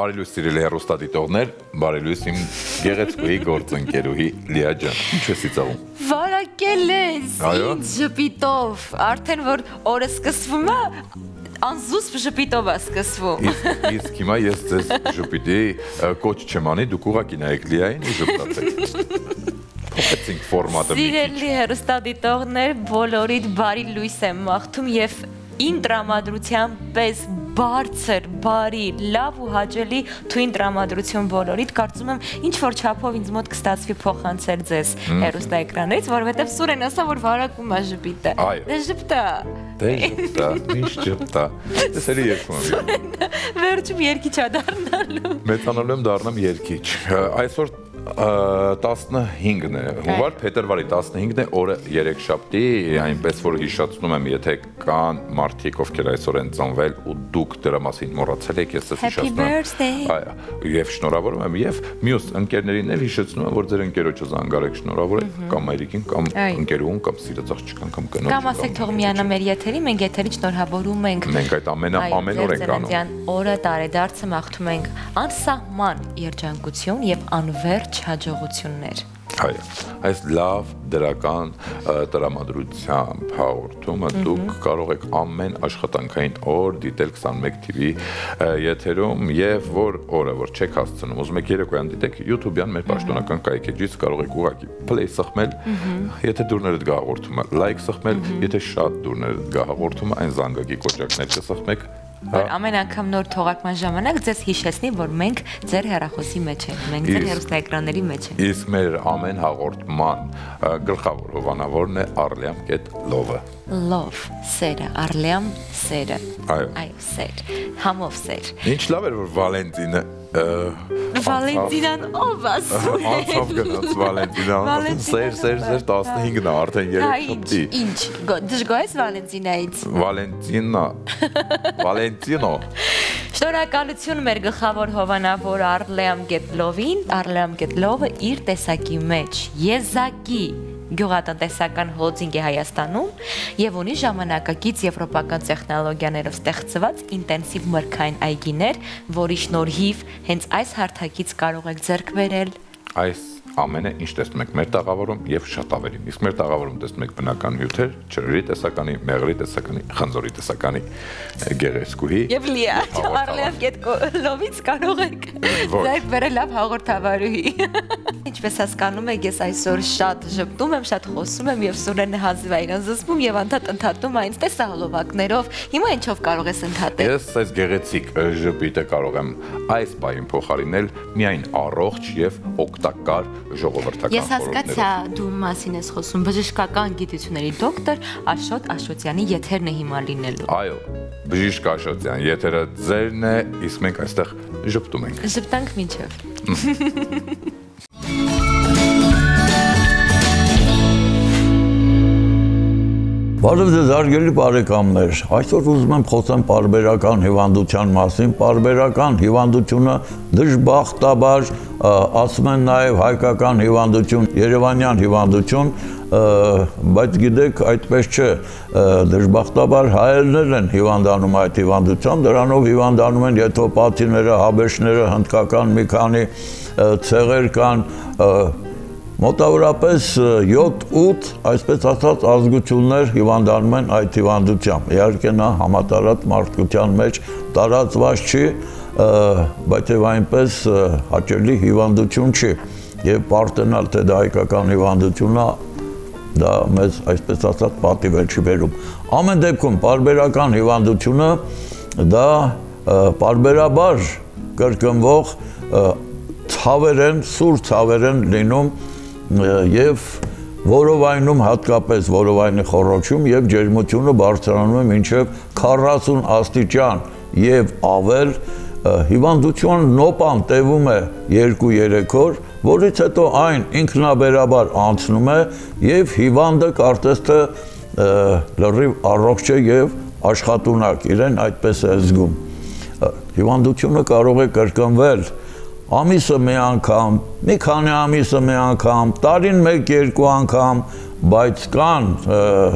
Բարելույս սիրելի հեռուստադիտողներ, բարելույս իմ գեղեցկուհի գործընկերուհի Լիա ջան, ինչ ես ծաղում։ Վարակել ես, ինձ ժպիտով, արդեն որ օրը սկսվում է, անզուսպ ժպիտով է սկսվում։ Իսկ հիմա ես ձեզ ժպիտի կոչ չեմ անի, դուք ուղղակի նայեք Լիային ու ժպտացեք։ Փոխեցինք ֆորմատը մի քիչ։ Սիրելի հեռուստադիտողներ, բոլորիդ բարի լույս եմ մաղթում եւ իմ տրամադրության պես բարձր, բարի, լավ ու հաճելի թույն տրամադրություն բոլորիդ, կարծում եմ ինչ որ չափով ինձ մոտ կստացվի փոխանցել ձեզ հեռուստաէկրաններից, որովհետև Սուրեն ասա, որ վարակում է ժպիտը։ Դե ժպտա։ Դե ժպտա, ինչ ժպտա։ Տեսելի երկում եմ։ Վերջում երգիչ է դառնալու։ Մեծանալու եմ դառնամ երգիչ։ Այսօր 15-ն է, հունվար, փետրվարի 15-ն է, օրը երեքշաբթի, այնպես որ հիշեցնում եմ, եթե կան մարդիկ, ովքեր այսօր են ծնվել ու դուք դրա մասին մոռացել եք, ես ձեզ հիշեցնում եմ։ Եվ շնորհավորում եմ, եւ մյուս ընկերներին էլ հիշեցնում եմ, որ ձեր ընկերոջը զանգարեք, շնորհավորեք կամ մայրիկին, կամ ընկերուհուն, կամ սիրած աղջկան, կամ կնոջ։ Կամ ասեք թող միանա մեր եթերի, մենք եթերի շնորհավորում ենք։ Մենք այդ ամեն օր ենք անում։ Օրը տարեդարձը մաղթում ենք անսահման երջանկություն եւ անվերջ հաջողություններ։ Այո, այս լավ դրական տրամադրությամբ հաղորդումը դուք կարող եք ամեն աշխատանքային օր դիտել 21 TV եթերում եւ որ օրը որ չեք հասցնում, ուզում եք երեկոյան դիտեք YouTube-յան մեր պաշտոնական կայքեջից կարող եք ուղղակի play սխմել, եթե դուրներդ գա հաղորդումը, like սխմել, եթե շատ դուրներդ գա հաղորդումը, այն զանգակի կոճակներ կսխմեք։ Ամեն անգամ նոր թողարկման ժամանակ ձեզ հիշեցնի, որ մենք ձեր հեռախոսի մեջ ենք, մենք ձեր հեռուստաէկրանների մեջ ենք։ Իսկ մեր ամեն հաղորդման գլխավոր հովանավորն է Arliam.love-ը։ Love, սերը, Arliam սերը։ Այո, սեր, համով սեր։ Ինչ լավ էր որ Վալենտինը Վալենտինան ով ասում է։ Անցավ գնաց Վալենտինան։ Սեր 15-ն է արդեն երեքշաբթի։ Ինչ, դժգոհ ես Վալենտինայից։ Վալենտինո։ Շնորհակալություն մեր գլխավոր հովանավոր Arliam.love-ին, Arliam.love-ը իր տեսակի մեջ, եզակի գյուղատնտեսական հոլդինգ է Հայաստանում եւ ունի ժամանակակից եվրոպական տեխնոլոգիաներով ստեղծված ինտենսիվ մրգային այգիներ, որի շնորհիվ հենց այս հարթակից կարող եք ձեռք բերել այս ամենը ինչ տեսնում եք մեր տաղավարում եւ շատ ավելին։ Իսկ մեր տաղավարում տեսնում եք բնական հյութեր, ջրերի տեսականի, մեղրի տեսականի, խնձորի տեսականի գեղեցկուհի եւ Լիա Arliam.love-ից կարող եք ձեռք բերել լավ հաղորդավարուհի։ Ինչպես հասկանում եք, ես այսօր շատ ժպտում եմ, շատ խոսում եմ եւ Սուրենը հազիվ է իրան զսպում եւ անդադ ընդհատում այնց տեսահոլովակներով։ Հիմա ինչով կարող ես ընդհատել։ Ես այս գեղեցիկ ժպիտը կարող եմ այս պահին փոխարինել միայն առողջ եւ օգտակար ժողովրդական Ես հասկացա, դու մասին ես խոսում, բժշկական գիտությունների դոկտոր Աշոտ Աշոտյանի եթերն է հիմա լինելու։ Այո, բժիշկ Աշոտյան, եթերը ձերն է, իսկ մենք այստեղ ժպտում ենք։ Ժպտանք մինչև։ Բարև ձեզ հարգելի բարեկամներ, այսօր ուզում եմ խոսեմ պարբերական հիվանդության մասին, պարբերական հիվանդությունը դժբախտաբար, ասում են նաև հայկական հիվանդություն, երևանյան հիվանդություն, բայց գիտեք, այդպես չէ, դժբախտաբար հայերներ են հիվանդանում այդ հիվանդությամբ, դրանով հիվանդանում են եթոպաթիները, հաբեշները, հնդկական մի քանի ցեղեր կան, մոտավորապես 7-8, այսպես ասած, ազգություններ հիվանդանում են այդ հիվանդությամբ։ Իհարկե նա համատարած մարդկության մեջ տարածված չի, բայց եւ այնպես հաճելի հիվանդություն չի։ Եվ պարտենալ, թե դա հայկական հիվանդություն է, դա մեզ այսպես ասած պատիվ չի բերում։ Ամեն դեպքում պարբերական հիվանդությունը դա պարբերաբար կրկնվող ցավեր են, սուր ցավեր են լինում եւ որովայնում հատկապես որովայնի խոռոչում եւ ջերմությունը բարձրանում է մինչեւ 40 աստիճան եւ ավել հիվանդություն նոպան տևում է 2-3 օր, որից հետո այն ինքնաբերաբար անցնում է եւ հիվանդը կարծես թե լրիվ առողջ է եւ աշխատունակ, իրեն այդպես է զգում։ Հիվանդությունը կարող է կրկնվել ամիսը մի անգամ, մի քանի ամիսը մի անգամ, տարին 1-2 անգամ, բայց կան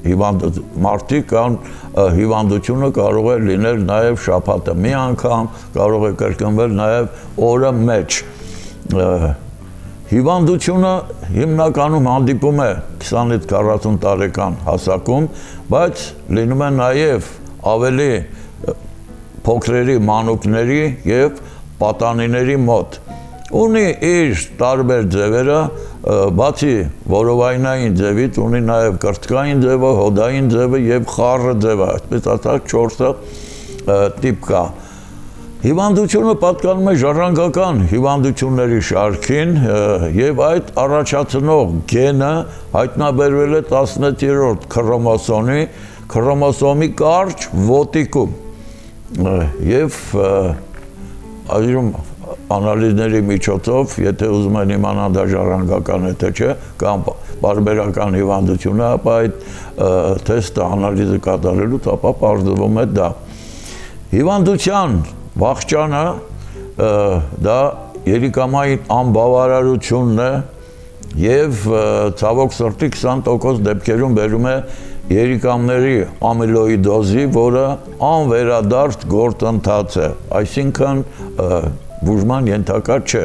մարդիկ կան հիվանդությունը կարող է լինել նաև շաբաթը մի անգամ, կարող է կրկնվել նաև օրը մեջ։ Հիվանդությունը հիմնականում հանդիպում է 20-ից 40 տարեկան հասակում, բայց լինում է նաև ավելի փոքրերի, մանուկների եւ պատանիների մոտ։ Ունի իր տարբեր ձևերը, բացի որովայնային ձևից, ունի նաև կրծքային ձևը, հոդային ձևը եւ խառը ձևը, այսպես ասած 4 տիպ կա։ Հիվանդությունը պատկանում է ժառանգական հիվանդությունների շարքին եւ այդ առաջացնող գենը հայտնաբերվել է 16-րդ քրոմոսոմի կարճ ոտիկում եւ այժմ անալիզների միջոցով, եթե ուզում են իմանալ դա ժառանգական է թե չէ, կամ բարբերական հիվանդություն է, ապա այդ թեստը անալիզը կատարելուց ապա պարզվում է դա։ Հիվանդության վախճանը դա երիկամային անբավարարությունն է եւ ցավոք սրտի 20% դեպքերում բերում է երիկամների ամիլոիդոզի, որը անվերադարձ գործընթաց է, այսինքն բուժման ենթակա չէ։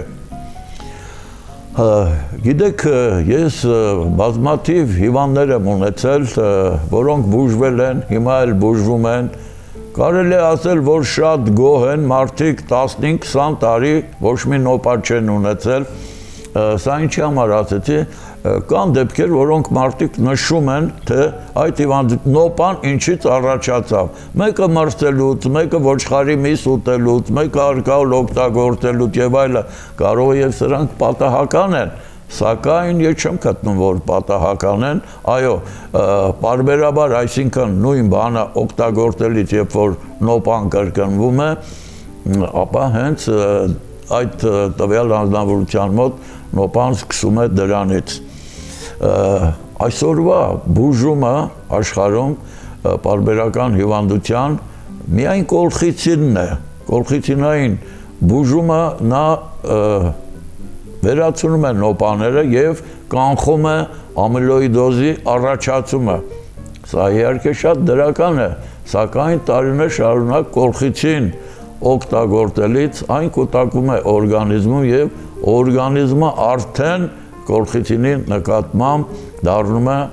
Գիտեք, ես բազմաթիվ հիվանդներ եմ ունեցել, որոնք բուժվել են, հիմա էլ բուժվում են։ Կարելի է ասել, որ շատ գոհ են մարդիկ 15-20 տարի ոչ մի նոպար չեն ունեցել։ Սա ինչի համար ասեցի, կան դեպքեր, որոնք մարդիկ նշում են, թե այդ նոպան ինչից առաջացավ։ Մեկը մրցելուց, մեկը ոչխարի միս ուտելուց, մեկը ալկոհոլ օգտագործելուց եւ այլը, կարող է եւ սրանք պատահական են, սակայն ես չեմ գտնում, որ պատահական են, այո, պարբերաբար, այսինքն նույն բանը օգտագործելից, երբ որ նոպան կրկնվում է, ապա հենց այդ տվյալ անձնավորության մոտ նոպան սկսում է դրանից։ Այսօրվա բուժումը աշխարհում պարբերական հիվանդության միայն կոլխիցինն է, կոլխիցինային բուժումը նա վերացնում է նոպաները եւ կանխում է ամիլոիդոզի առաջացումը։ Սա իհարկե շատ դրական է, սակայն տարիներ շարունակ կոլխիցին օգտագործելից այն կուտակում է օրգանիզմում եւ օրգանիզմը արդեն կոլխիցինի նկատմամբ դառնում է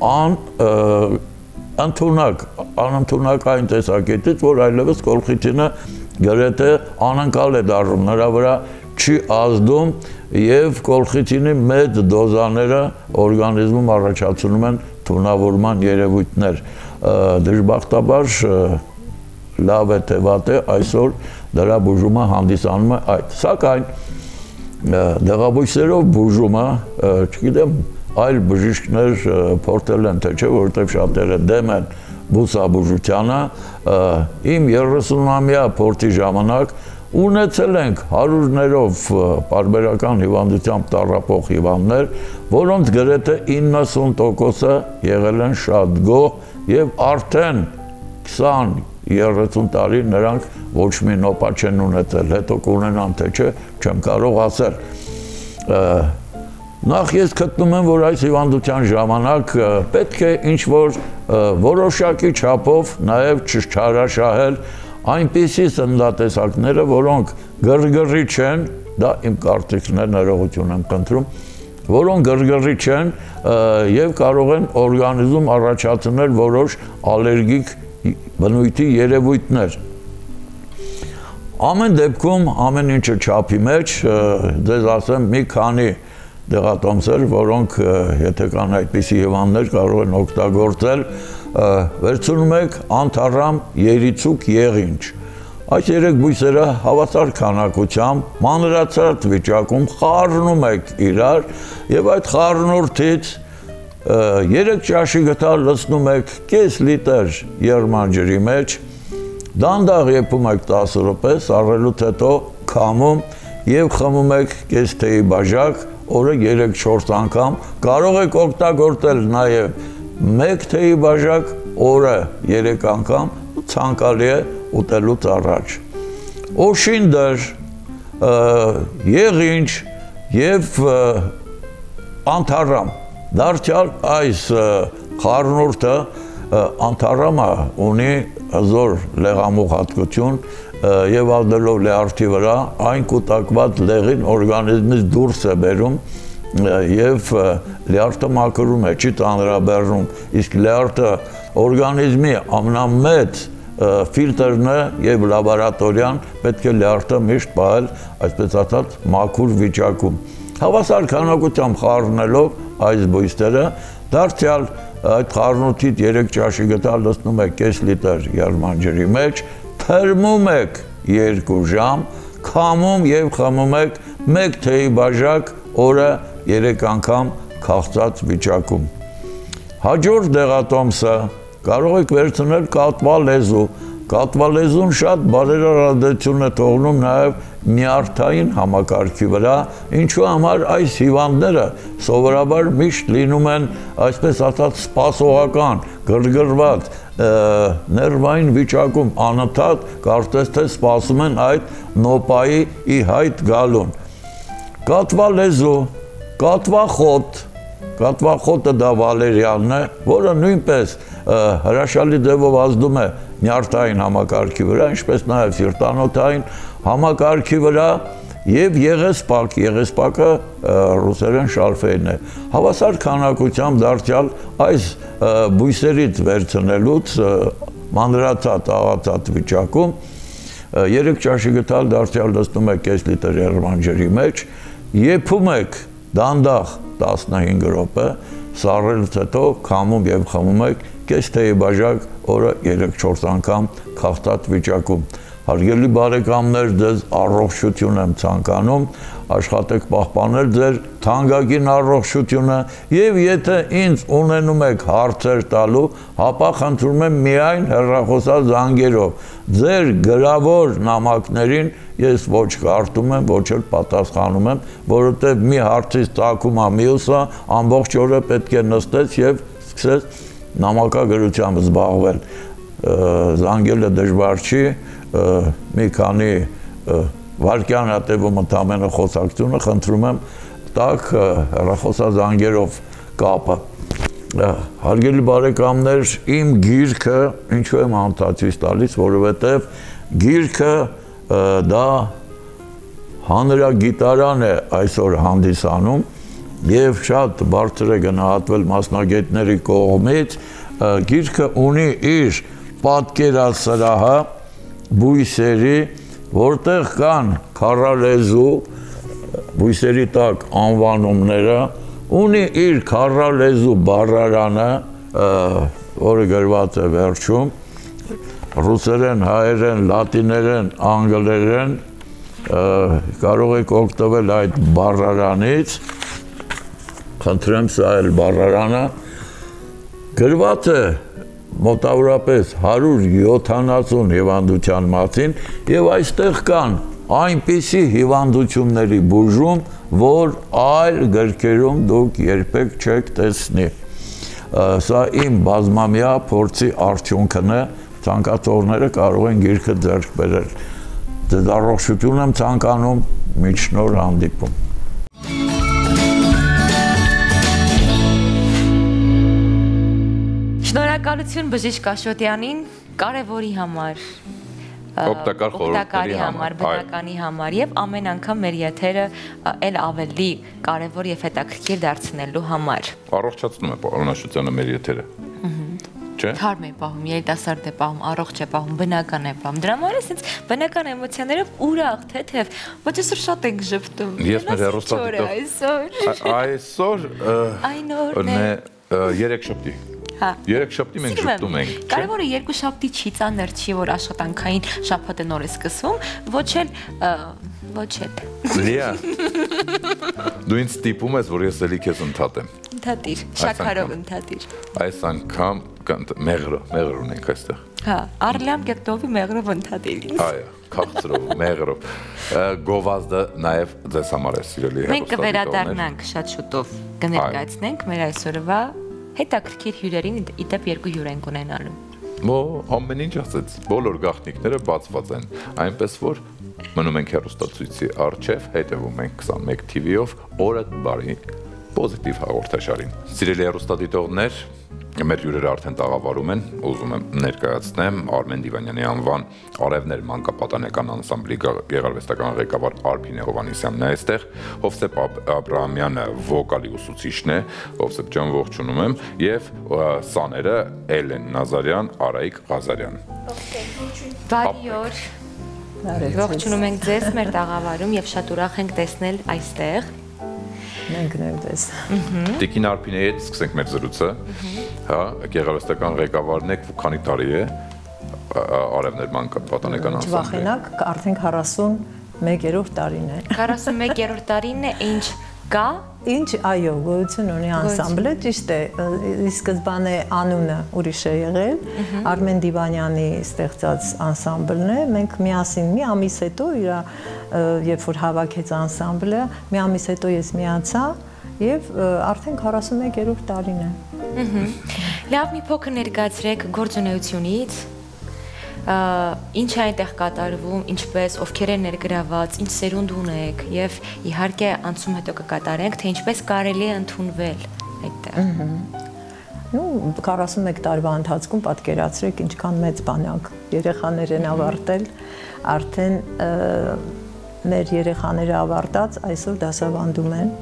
անընդունակ այն տեսակետից, որ այլևս կոլխիցինը գրեթե անկալ է դառնում, նրա վրա չի ազդում եւ կոլխիցինի մեծ դոզաները օրգանիզմում առաջացնում են թունավորման երևույթներ։ Դժբախտաբար լավ է թե վատ է, այսօր դրա բուժումը հանդիսանում է այդ։ Սակայն դեղաբույսերով բուժումը, չգիտեմ, այլ բժիշկներ փորձել են, թե չէ, որովհետև շատերը դեմ են բուսաբուժությանը, իմ 30-ամյա փորձի ժամանակ ունեցել ենք հարյուրներով պարբերական հիվանդությամբ տառապող հիվանդներ, որոնց գրեթե 90%-ը եղել են շատ գոհ եւ արդեն 20-30 տարի նրանք ոչ մի նոպա չեն ունեցել, հետո կունենան թե չէ, չեմ կարող ասել։ Նախ ես գտնում եմ, որ այս հիվանդության ժամանակ պետք է ինչ-որ որոշակի չափով նաև չչարաշահել այնպիսի սննդատեսակները, որոնք գրգռի չեն, դա իմ կարծիքն է, ներողություն եմ խնդրում, որոնք գրգռի չեն եւ կարող են օրգանիզմում առաջացնել որոշ ալերգիկ բնույթի երևույթներ։ Ամեն դեպքում, ամեն ինչը չափի մեջ, ձեզ ասեմ մի քանի դեղատոմսեր, որոնք եթե կան այդպիսի հիվանդներ կարող են օգտագործել, վերցնում եք անթառամ երիցուկ եղինջ։ Այս երեք բույսերը հավասար քանակությամբ մանրացած վիճակում խառնում եք իրար եւ այդ խառնուրդից 3 ճաշի գթալ լցնում եք կես լիտր եղման ջրի մեջ, դանդաղ եփում եք 10 րոպե, սառելուց հետո քամում եւ խմում եք կես թեյի բաժակ, օրը 3-4 անգամ, կարող եք օգտագործել նաեւ 1 թեյի բաժակ, օրը 3 անգամ, ցանկալի է ուտելուց առաջ։ Օշինդր, եղինջ եւ անթառամ դարձյալ այս խառնուրդը Անթարամը ունի հզոր լեղամուղ հատկություն եւ ալդելով լեարդի վրա այն կուտակված լեղին օրգանիզմից դուրս է բերում եւ լեարդը մաքրում է, չի տանրաբեռնում, իսկ լեարդը օրգանիզմի ամենամեծ ֆիլտրն է եւ լաբորատորիան պետք է լեարդը միշտ պահել այսպես ասած մաքուր վիճակում։ Հավասար քանակությամբ խառնելով այս բույսերը, դարձյալ այդ խառնուրդից 3 ճաշի գտալ լցնում եք կես լիտր եղմանջրի մեջ, թրմում եք 2 ժամ, քամում եւ խմում եք 1 թեյի բաժակ օրը 3 անգամ քաղցած վիճակում։ Հաջորդ դեղատոմսը կարող եք վերցնել կատվա լեզու։ Կատվա լեզուն շատ բարերարադություն է թողնում նաև նյարդային համակարգի վրա, ինչու համար այս հիվանդները սովորաբար միշտ լինում են այսպես ասած սպասողական, գրգռված, ներվային վիճակում անընդհատ կարծես թե սպասում են այդ նոպայի ի հայտ գալուն։ Կատվա լեզու, կատվա խոտ, կատվախոտը դա վալերիանն է, որը նույնպես հրաշալի ձևով ազդում է նյարդային համակարգի վրա, ինչպես նաև սիրտանոթային համակարգի վրա եւ եղեսպակ, եղեսպակը ռուսերեն շալֆեյն է։ Հավասար քանակությամբ դարձյալ այս բույսերից վերցնելուց մանրացած, աղացած վիճակում 3 ճաշի գտալ դարձյալ լցնում եք կես լիտր եղմանջրի մեջ, եփում եք դանդաղ 15 րոպե, սառելուց հետո քամում եւ խմում եք կես թեյի բաժակ օրը 3-4 անգամ քաղցած վիճակում։ Հարգելի բարեկամներ, ձեզ առողջություն եմ ցանկանում, աշխատեք պահպանել ձեր թանկագին առողջությունը եւ եթե ինձ ունենում եք հարցեր տալու, ապա խնդրում եմ միայն հեռախոսազանգերով։ Ձեր գրավոր նամակներին ես ոչ կարդում եմ, ոչ էլ պատասխանում եմ, որովհետեւ մի հարցից ծագում է մյուսը, ամբողջ օրը պետք է նստես եւ սկսես նամակագրությամբ զբաղվել։ Զանգելը դժվար չի, մի քանի վայրկյանատևում ընդամենը խոսակցությունը խնդրում եմ տակ հեռախոսազանգերով կապը։ Հարգելի բարեկամներ, իմ գիրքը ինչու եմ անտացույց տալիս, որովհետև գիրքը դա հանրագիտարան է այսօր հանդիսանում եւ շատ բարձր է գնահատվել մասնագետների կողմից, գիրքը ունի իր պատկերասրահը բույսերի, որտեղ կան քառալեզու բույսերի տակ անվանումները, ունի իր քառալեզու բառարանը, որը գրված է վերջում, ռուսերեն, հայերեն, լատիներեն, անգլերեն, կարող եք օգտվել այդ բառարանից, խնդրեմ սա էլ բառարանը, գրված է մոտավորապես 170 հիվանդության մասին եւ այստեղ կան այնպիսի հիվանդությունների բուժում, որ այլ գրքերում դուք երբեք չեք տեսնի։ Սա իմ բազմամյա փորձի արդյունքն է, ցանկացողները կարող են գիրքը ձեռք բերել։ Ձեզ առողջություն եմ ցանկանում, մինչ նոր հանդիպում։ Շնորհակալություն բժիշկ Աշոտյանին կարևորի համար, օգտակար խորհուրդների համար, բնականի համար եւ ամեն անգամ մեր եթերը էլ ավելի կարևոր եւ հետաքրքիր դարձնելու համար։ Առողջացնում է պարոն Աշոտյանը մեր եթերը։ Չէ՞։ Թարմ է պահում, երիտասարդ է պահում, առողջ է պահում, բնական է պահում։ Դրա համար էս բնական էմոցիաներով ուրախ, թեթև, ոչ այսօր շատ ենք ժպտում։ Ես մեր հեռուստադիտող այսօր այն օրն է 3 շաբթի։ 3 շաբթի մենք ժպտում ենք։ Կարևորը 2 շաբթի չի ծանր չի, որ աշխատանքային շաբաթը նոր է սկսվում, ոչ էլ։ Լիա։ Դու ինձ ստիպում ես, որ ես էլի քեզ ընդհատեմ։ Ընդհատիր, շաքարով ընդհատիր։ Այս անգամ մեղր ունենք այստեղ։ Հա, Արլիամ Գետլովի մեղրով ընդհատիր ինձ։ Այո, քաղցրով, մեղրով։ Գովազդը նաև ձեզ համար է սիրելի հեռուստադիտողներ։ Մենք կվերադառնանք շատ շուտով, կներկայացնենք մեր այսօրվա հետաքրքիր հյուրերին, իդեպ 2 հյուր ենք ունենալու։ Ամեն ինչ ասեց, բոլոր գաղտնիքները բացված են, այնպես որ մնում ենք հեռուստացույցի առջև, հետևում ենք 21 TV-ով, օրը բարի։ Պոզիտիվ հաղորդաշարին։ Սիրելի հեռուստադիտողներ, մեր հյուրերը արդեն տաղավարում են, ուզում եմ ներկայացնեմ Արմեն Դիվանյանի անվան Արևներ մանկապատանեկան անսամբլի գեղարվեստական ղեկավար Արփին Հովհաննիսյանն է այստեղ, Հովսեփ Աբրահամյանը վոկալի ուսուցիչն է, Հովսեփ ջան ողջունում եմ, եւ սաները Էլեն Նազարյան, Արայիկ Ղազարյան։ Բարի օր։ Ողջունում ենք ձեզ մեր տաղավարում եւ շատ ուրախ ենք տեսնել այստեղ։ Մենք նույնպես։ Տիկին Արփինեի հետ սկսենք մեր զրույցը։ Հա, գեղարվեստական ղեկավարն եք, քանի տարի է Արևներ մանկապատանեկան անսամբլի։ Չվախենաք, արդեն 41-րդ տարին է։ 41-րդ տարին է, ինչ կա։ Ինչ, այո, գոյություն ունի անսամբլը, ճիշտ է, ի սկզբանե անունը ուրիշ է եղել, Արմեն Դիվանյանի ստեղծած անսամբլն է, մենք միասին մի ամիս հետո երբ որ հավաքեց անսամբլը, մի ամիս հետո ես միացա եւ արդեն 41-րդ տարին է։ Լավ, մի փոքր ներկայացրեք գործունեությունից, ինչ է այնտեղ կատարվում, ինչպես, ովքեր են ներգրաված, ինչ սերունդ ունեք եւ իհարկե անցում հետո կկատարենք, թե ինչպես կարելի է ընդունվել այդտեղ։ Ну, 41 տարվա ընթացքում պատկերացրեք ինչքան մեծ բանակ երեխաներ են ավարտել, արդեն մեր երեխաները ավարտած այսօր դասավանդում են,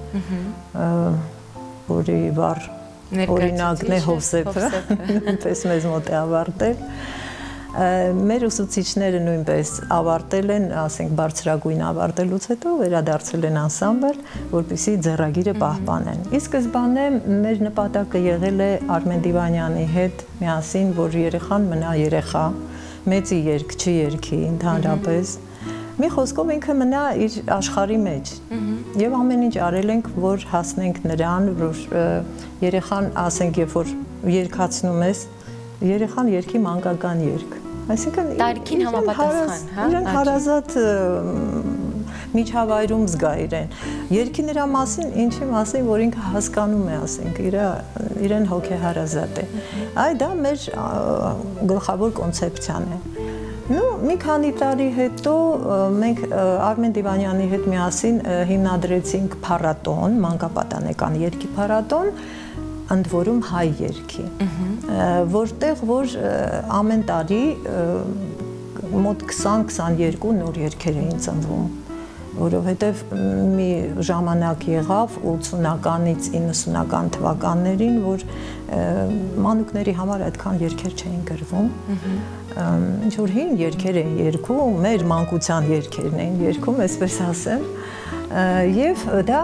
որի վառ օրինակն է Հովսեփը, այնպես մեզ մոտ է ավարտել։ Մեր ուսուցիչները նույնպես ավարտել են, ասենք բարձրագույն ավարտելուց հետո վերադարձել են անսամբլ, որպեսզի ձեռագիրը պահպանեն։ Ի սկզբանե մեր նպատակը եղել է Արմեն Դիվանյանի հետ միասին, որ երեխան մնա երեխա, մեծի երգ չի երգի ընդհանրապես։ Մի խոսքով ինքը մնա իր աշխարհի մեջ։ Եվ ամեն ինչ արել ենք, որ հասնենք նրան, որ երեխան, ասենք, երբ որ երգացնում ես, երեխան երգի մանկական երգ։ Այսինքն տարիքին համապատասխան, հա։ Իրեն հարազատ միջավայրում զգա իրեն։ Երգի նրա մասին, ինչի մասին, որ ինքը հասկանում է, ասենք, իրեն հոգեհարազատ է։ Այ դա մեր գլխավոր կոնցեպցիան է։ Ну, մի քանի տարի հետո մենք Արմեն Դիվանյանի հետ միասին հիմնադրեցինք փառատոն, մանկապատանեկան երգի փառատոն, ընդ որում հայ երգի, որտեղ որ ամեն տարի մոտ 20-22 նոր երգեր էին ծնվում, որովհետև մի ժամանակ եղավ 80-ականից 90-ական թվականներին, որ մանուկների համար այդքան երգեր չէին գրվում, ինչ-որ հին երգեր էին երգում, մեր մանկության երգերն էին երգում, այսպես ասեմ, և դա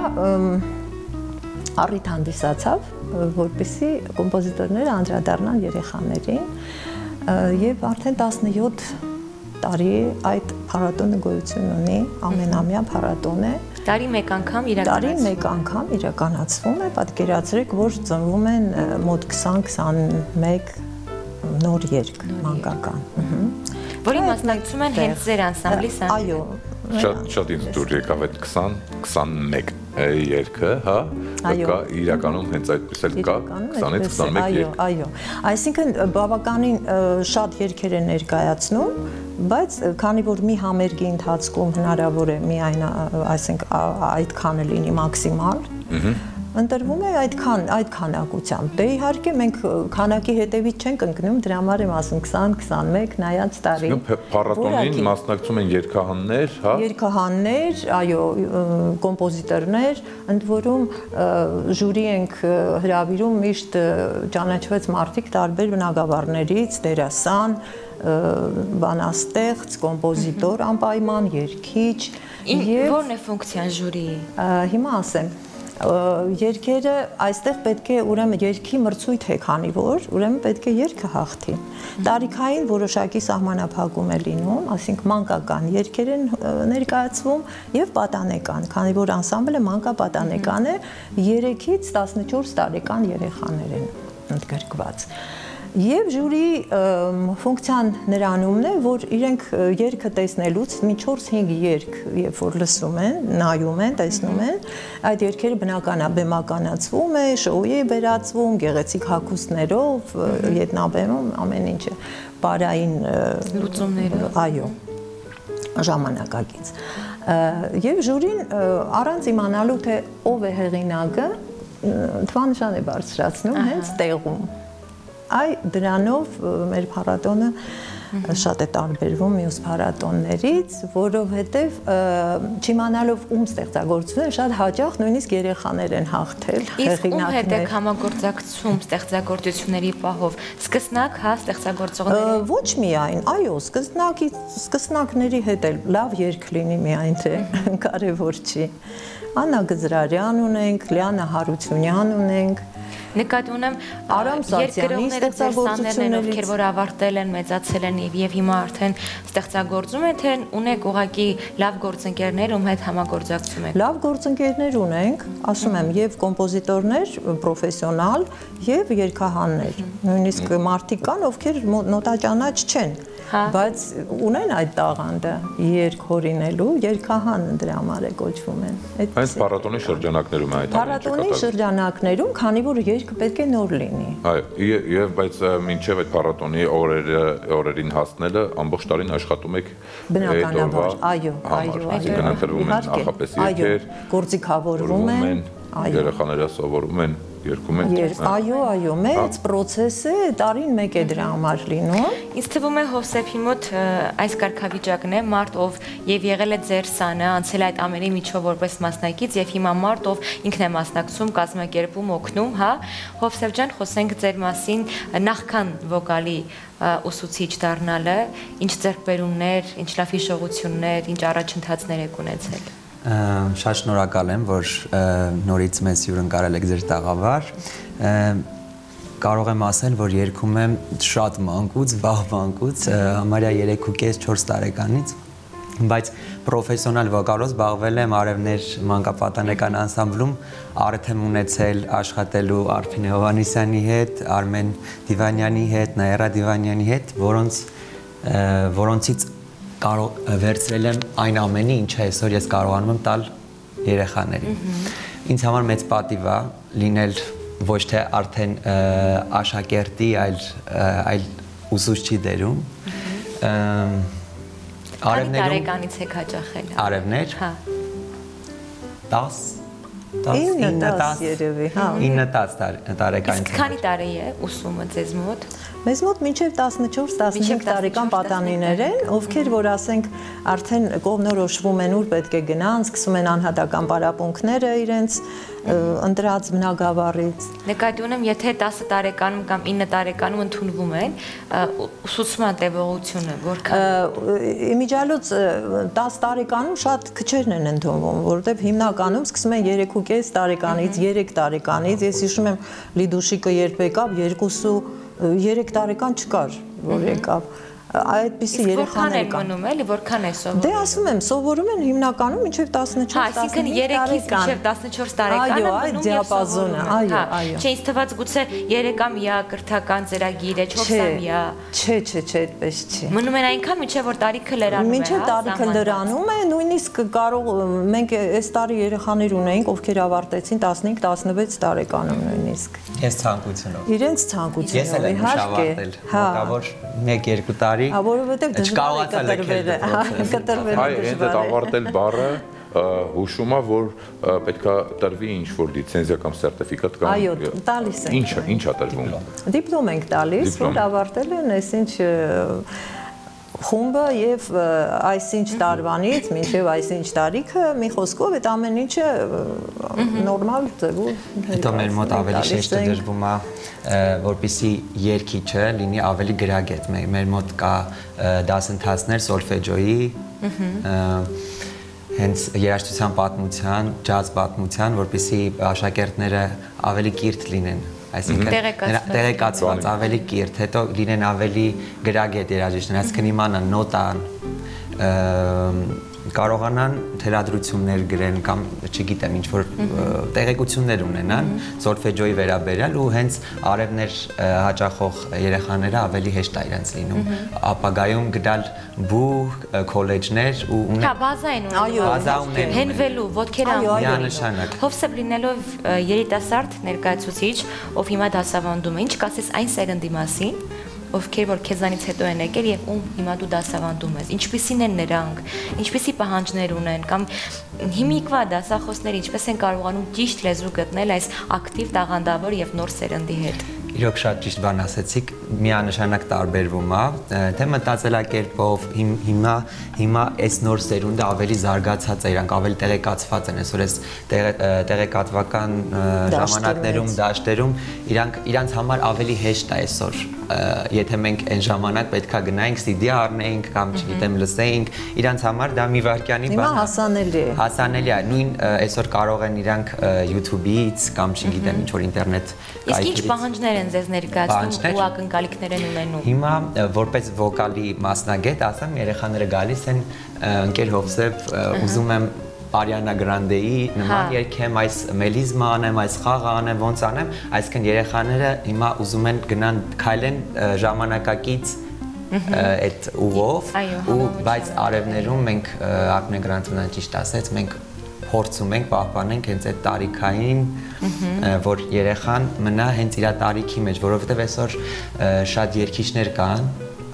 առիթ հանդիսացավ, որպեսզի կոմպոզիտորները անդրադառնան երեխաներին եւ արդեն 17 տարի այդ փառատոնը գոյություն ունի, ամենամյա փառատոն է։ Տարի մեկ անգամ իրականացվում է, պատկերացրեք, որ ծնվում են մոտ 20-21 նոր երգ մանկական։ Որի մասնակցում են հենց ձեր անսամբլի սաները։ Այո։ Շատ ինձ դուր եկավ այդ 20-21 երգը, հա, կա իրականում հենց այդպես էլ կա 20-ից 21 երգ։ Այո, այսինքն բավականին շատ երգեր են ներկայացնում, բայց քանի որ մի համերգի ընթացքում հնարավոր է միայն, այսինքն այդքանը լինի մաքսիմալ, ընտրվում է այդ քանակությամբ։ Դե իհարկե մենք քանակի հետևից չենք ընկնում, դրա համար եմ ասում 20-21 նայած տարի։ Փառատոնին մասնակցում են երգահաններ, հա։ Երգահաններ, այո, կոմպոզիտորներ, ընդ որում ժյուրի ենք հրավիրում միշտ ճանաչված մարդիկ տարբեր բնագավառներից, դերասան, բանաստեղծ, կոմպոզիտոր, անպայման երգիչ։ Որն է ֆունկցիան ժյուրիի։ Հիմա ասեմ, երգերը այստեղ պետք է ուրեմն երգի մրցույթ է, քանի որ ուրեմն պետք է երգը հաղթի։ Տարիքային որոշակի սահմանափակում է լինում, այսինքն մանկական երգեր են ներկայացվում եւ պատանեկան, քանի որ անսամբլը մանկապատանեկան է, 3-ից 14 տարեկան երեխաներ են ընդգրկված։ Եվ ժյուրիի ֆունկցիան նրանումն է, որ իրենք երգը տեսնելուց մի 4-5 երգ, երբ որ լսում են, նայում են, տեսնում են, այդ երգերը բեմականացվում է, շոուի է վերածվում, գեղեցիկ հագուստներով, ետնաբեմում, ամեն ինչը, բարային լուծումներով, այո, ժամանակակից։ Եվ ժյուրին առանց իմանալու, թե ով է հեղինակը, թվանշան է բարձրացնում հենց տեղում։ Այ դրանով մեր փառատոնը շատ է տարբերվում մյուս փառատոններից, որովհետև չիմանալով ում ստեղծագործությունը շատ հաճախ նույնիսկ երեխաներ են հաղթել հեղինակներ։ Իսկ ում հետ եք համագործակցում ստեղծագործությունների պահով։ Սկսնակ, հա, ստեղծագործողների։ Ոչ միայն, այո, սկսնակների հետ էլ լավ երգ լինի միայն թե կարևոր չի։ Աննա Գզրարյան ունենք, Լիանա Հարությունյան ունենք։ Նկատի ունեմ Արամ Սացյանի ստեղծագործությունները, ովքեր որ ավարտել են, մեծացել են եւ հիմա արդեն ստեղծագործում են, թե ունեք ուղղակի լավ գործընկերներ, ում հետ համագործակցում եք։ Լավ գործընկերներ ունենք, ասում եմ, եւ կոմպոզիտորներ, պրոֆեսիոնալ եւ երգահաններ։ Նույնիսկ մարդիկ կան, ովքեր նոտաճանաչ չեն, բայց ունեն այդ տաղանդը երգ հորինելու, երգահան դրա համար է կոչվում են։ Այս փառատոնի շրջանակներում է այդ փառատոնի շրջանակներում, քանի որ երգը պետք է նոր լինի։ Այո, եւ բայց մինչեւ այդ փառատոնի օրերին հասնելը ամբողջ տարին աշխատում եք բնականաբար, այո, գնահատվում են նախապես երգեր, գործիքավորվում են, երեխաները սովորում են, երգում են։ Այո, մեծ process է, տարին մեկ է դրա համար լինում։ Ինձ թվում է Հովսեփի մոտ այս կարգավիճակն է, մարդ ով եւ եղել է ձեր սանը, անցել այդ ամենի միջով որպես մասնակից եւ հիմա մարդ ով ինքն է մասնակցում, կազմակերպում, օգնում, հա։ Հովսեփ ջան, խոսենք ձեր մասին նախքան վոկալի ուսուցիչ դառնալը, ինչ ձեռքբերումներ, ինչ լավ հիշողություններ, ինչ առաջընթացներ եք ունեցել։ Շատ շնորհակալ եմ, որ նորից մեզ հյուրընկալել եք ձեր տաղավար։ Կարող եմ ասել, որ երգում եմ շատ մանկուց, վաղ մանկուց, համարյա 3.5-4 տարեկանից, բայց պրոֆեսիոնալ վոկալով զբաղվել եմ Արևներ մանկապատանեկան անսամբլում, առիթ եմ ունեցել աշխատելու Արփին Հովհաննիսյանի հետ, Արմեն Դիվանյանի հետ, Նաիրա Դիվանյանի հետ, որոնցից վերցրել եմ այն ամենի, ինչը այսօր ես կարողանում եմ տալ երեխաներին։ Ինձ համար մեծ պատիվ է լինել ոչ թե արդեն աշակերտի, այլ ուսուցչի դերում։ Քանի տարեկանից եք հաճախել։ Արևներ։ Հա։ 10 9-10 երևի, հա։ 9-10 տարեկանից։ Իսկ քանի տարի է ուսումը ձեզ մոտ։ Մեզ մոտ մինչև 14-15 տարեկան պատանիներ են, ովքեր որ ասենք արդեն կողմնորոշվում են ուր պետք է գնան, սկսում են անհատական պարապմունքները իրենց ընտրած բնագավառից։ Նկատի ունեմ, եթե 10 տարեկանում կամ 9 տարեկանում ընդունվում են, ուսուցման տևողությունը որքան։ Իմիջիալոց 10 տարեկանում շատ քչերն են ընդունվում, որովհետև հիմնականում սկսում են 3.5 տարեկանից, 3 տարեկանից, ես հիշում եմ Լիդուշիկը երբ եկավ 3 տարեկան չկար, որ եկավ, այդպիսի երեխաներ կան։ Մնում էլի, որքան է սովորում։ Դե ասում եմ, սովորում են հիմնականում մինչև 14-15 տարեկան։ Այսինքն 3-ից մինչև 14 տարեկանը այդ դիապազոնը, այո։ Չէ, ինձ թվաց գուցե 3-ամյա կրթական ծրագիր է, 4-ամյա։ Չէ, այդպես չի։ Մնում են այնքան մինչև որ տարիքը լրանում է, մինչև տարիքը լրանում է, նույնիսկ կարող մենք այս տարի երեխաներ ունեինք, ովքեր ավարտեցին 15-16 տարեկանում նույնիսկ։ Ես ցանկությունով։ Իրենց ցանկությունով, իհարկե։ Մոտավոր 1-2 տարի։ Որովհետև դժվար է կտրվել։ Այ հենց այդ ավարտել բառը հուշում է, որ պետքա տրվի ինչ-որ լիցենզիա կամ սերտիֆիկատ կամ։ Այո, տալիս են։ Ինչա տրվում։ Դիպլոմ ենք տալիս, որ ավարտել են այսինչ խումբը եւ այսինչ տարվանից մինչեւ այսինչ տարիքը մի խոսքով այդ ամեն ինչը նորմալ ձևով։ Հետո մեր մոտ ավելի շեշտը դրվում է, որպեսզի երգիչը լինի ավելի գրագետ։ Մեր մոտ կա դասընթացներ սոլֆեջոյի, հենց երաժշտության պատմության, ջազ պատմության, որպեսզի աշակերտները ավելի կիրթ լինեն։ Այսինքն տեղեկացված, ավելի կիրթ, հետո լինեն ավելի գրագետ երաժիշտներ, այսինքն իմանան նոտան, կարողանան թելադրություններ գրեն կամ չգիտեմ ինչ որ տեղեկություններ ունենան սոլֆեջոյի վերաբերյալ ու հենց արևներ հաճախող երեխաները ավելի հեշտ է իրենց լինում ապագայում գտալ բու քոլեջներ ու հա բազա ունեն հենվելու ոտքերը միանշանակ Հովսեփ լինելով երիտասարդ ներկայացուցիչ ով հիմա դասավանդում է ինչ կասես այն սերնդի մասին ովքեր որ քեզանից հետո են եկել եւ ում հիմա դու դասավանդում ես։ Ինչպիսին են նրանք, ինչպիսի պահանջներ ունեն կամ հիմիկվա դասախոսները ինչպես են կարողանում ճիշտ լեզու գտնել այս ակտիվ տաղանդավոր եւ նոր սերնդի հետ։ Իրոք շատ ճիշտ բան ասեցիք, միանշանակ տարբերվում է, թե մտածելակերպով հիմա այս նոր սերունդը ավելի զարգացած է, իրանք ավելի տեղեկացված են, այսօր այս տեղեկատվական ժամանակներում, դաշտերում, իրանց համար ավելի հեշտ է այսօր, եթե մենք այն ժամանակ պետքա գնայինք CD առնեինք կամ չգիտեմ լսեինք, իրանց համար դա մի վայրկյանի բան է։ Հիմա հասանելի է։ Հասանելի է, նույն այսօր կարող են իրանք YouTube-ից կամ չգիտեմ ինչ որ ինտերնետ Իսկ ինչ պահանջներ են ձեզ ներկայացնում ու ակնկալիքներ են ունենում։ Հիմա որպես վոկալի մասնագետ ասեմ, երեխաները գալիս են ընկեր Հովսեփ, ուզում եմ Ariana Grande-ի նման երգեմ, այս մելիզմա անեմ, այս խաղը անեմ, ոնց անեմ, այսինքն երեխաները հիմա ուզում են գնան քայլեն ժամանակակից այդ ուղով, բայց արևներում մենք Ariana Grande-ն ճիշտ ասեց, մենք փորձում ենք պահպանենք հենց այդ տարիքային, որ երեխան մնա հենց իր տարիքի մեջ, որովհետև այսօր շատ երգիչներ կան,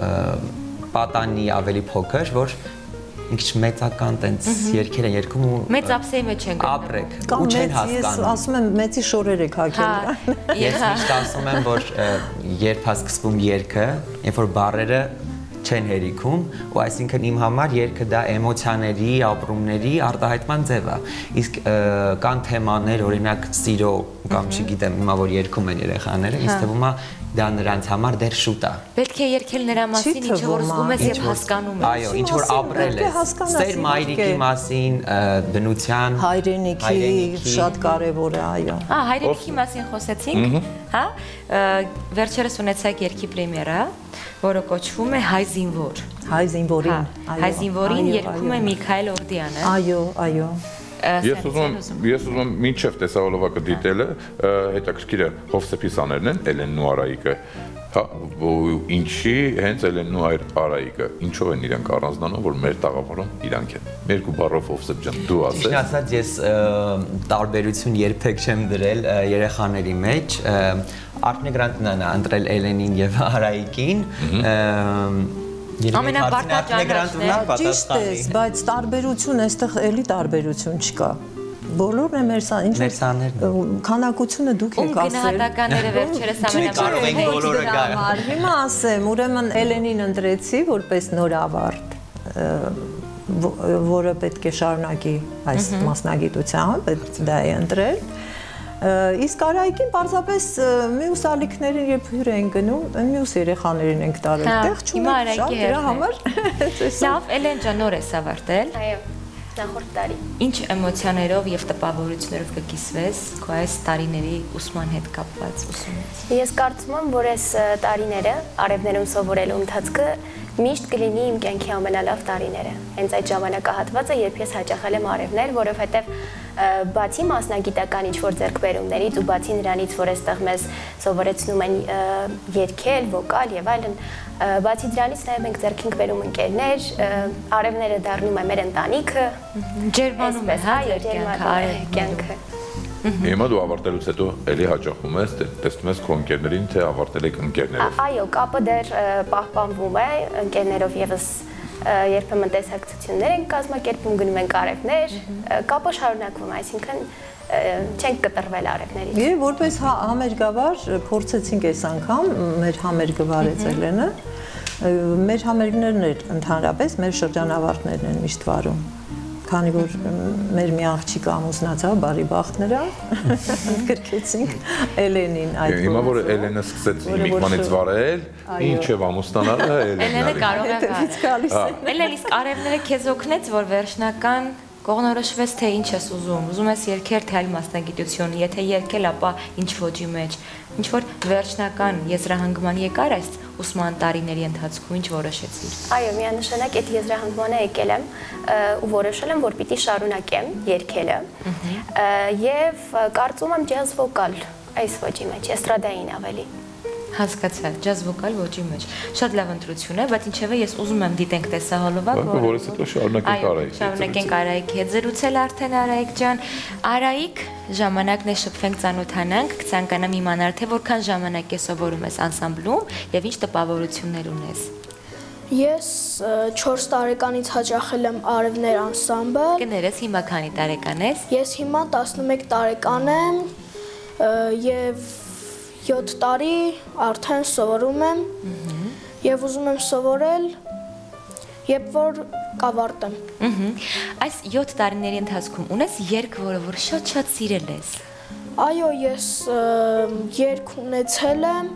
պատանի ավելի փոքր, որ ինքչ մեծական տենց երգեր են երգում ու մեծ ափսեի մեջ են ապրեք ու չեն հասկանում։ Ես ասում եմ մեծի շորեր եք հագել։ Ես միշտ ասում եմ, որ երբ է սկսվում երգը, երբ որ բառերը չեն հերիքում, ու այսինքն իմ համար երգը դա էմոցիաների, ապրումների արտահայտման ձև է։ Իսկ կան թեմաներ, օրինակ սիրո կամ չգիտեմ, հիմա որ երգում են երեխաները, ինձ թվում է դա նրանց համար դեռ շուտ է։ Պետք է երգել նրա մասին, ինչ որ զգում ես եւ հասկանում ես։ Այո, ինչ որ ապրել ես։ Սեր մայրիկի մասին, բնության, հայրենիքի շատ կարևոր է, այո։ Հայրենիքի մասին խոսեցինք, հա։ Վերջերս ունեցեք երգի պրեմիերա, որը կոչվում է Հայ զինվոր։ Հայ զինվորին։ Հայ զինվորին երգում է Միքայել Օրդյանը։ Այո, այո։ Ես ուզում եմ մինչև տեսահոլովակը դիտելը հետաքրքիր է Հովսեփի սաներն են, Էլենն ու Արայիկը, հա, ինչի հենց Էլենն ու Արայիկը, ինչով են իրանք առանձնանում, որ մեր տաղավարում իրանք են։ Երկու բառով Հովսեփ ջան, դու ասես։ Ճիշտ ասած, ես տարբերություն երբեք չեմ դրել երեխաների մեջ, Ariana Grande-ն է ընտրել Էլենին եւ Արայիկին, Ամենաբարձր ճիշտ է, բայց տարբերություն այստեղ էլի տարբերություն չկա։ Բոլորն է մեր սաներն։ Քանակությունը դուք եք ասել։ Գնահատականները վերջերս ամենաբարձր։ Հիմա ասեմ, ուրեմն Էլենին ընտրեցի որպես նոր ավարտ, որը պետք է շարունակի այս մասնագիտությամբ, դա է ընտրել։ Իսկ Արայիկին պարզապես մյուս ալիքներին երբ հյուր են գնում, մյուս երեխաներին ենք տարել, տեղ չունենք շատ դրա համար։ Լավ, Էլեն ջան, նոր ես ավարտել։ Այո, նախորդ տարի։ Ինչ էմոցիաներով եւ տպավորություններով կկիսվես քո այս տարիների ուսման հետ կապված ուսումից։ Ես կարծում եմ, որ այս տարիները արևներում սովորելու ընթացքը միշտ կլինի իմ կյանքի ամենալավ տարիները։ Հենց այդ ժամանակահատվածը, երբ ես հաճախել եմ արևներ, որովհետև բացի մասնագիտական ինչ-որ ձեռքբերումներից ու բացի նրանից, որ այստեղ մեզ սովորեցնում են երգել, վոկալ եւ այլն, բացի դրանից նաև մենք ձեռք ենք բերում ընկերներ, արևները դառնում է մեր ընտանիքը, ջերմանում է, հա, կյանքը։ Հիմա դու ավարտելուց հետո էլի հաճախում ես, տեսնում ես քո ընկերներին, թե ավարտել եք ընկերներով։ Այո, կապը դեռ պահպանվում է ընկերներով եւս երբեմն տեսակցություններ ենք կազմակերպում, գնում ենք արևներ, կապը շարունակվում է, այսինքն չենք կտրվել արևներից։ Եվ որպես համերգավար փորձեցինք այս անգամ, մեր համերգը վարեց Էլենը, մեր համերգներն էր ընդհանրապես, մեր շրջանավարտներն են միշտ վարում, քանի որ մեր մի աղջիկ ամուսնացավ, բարի բախտ նրա, գրկեցինք Էլենին այդ գործը։ Հիմա որ Էլենը սկսեց իմիկմանից վարել, ինչև ամուսնանալը Էլենը կարող է։ Էլեն, իսկ արևները քեզ օգնեց, որ վերջնական կողնորոշվես, թե ինչ ես ուզում ես երգել, թե այլ մասնագիտություն, եթե երգել, ապա ինչ ոճի մեջ, ինչ որ վերջնական եզրահանգման եկար այս ուսման տարիների ընթացքում, ինչ որոշեցիր։ Այո, միանշանակ այդ եզրահանգմանը եկել եմ ու որոշել եմ, որ պիտի շարունակեմ երգելը եւ կարծում եմ ջազ վոկալ այս ոճի մեջ, էստրադային ավելի։ Հասկացա, ջազ վոկալ ոճի մեջ։ Շատ լավ ընտրություն է, բայց ինչևէ ես ուզում եմ դիտենք տեսահոլովակ, որից հետո շարունակենք Արայիկ։ Շարունակենք Արայիկի հետ զրուցել արդեն Արայիկ ջան։ Արայիկ, ժամանակն է շփվենք, ծանոթանանք, կցանկանամ իմանալ, թե որքան ժամանակ է սովորում ես անսամբլում եւ ինչ տպավորություններ ունես։ Ես 4 տարեկանից հաճախել եմ Արևներ անսամբլ։ Կներես հիմա քանի տարեկան ես։ Ես հիմա 11 տարեկան եմ եւ 7 տարի արդեն սովորում եմ եւ ուզում եմ սովորել, երբ որ կավարտեմ։ Այս 7 տարիների ընթացքում ունես երգ, որը որ շատ սիրել ես։ Այո, ես երգ ունեցել եմ,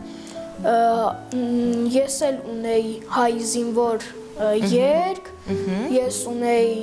ես էլ ունեի հայ զինվոր երգ, ես ունեի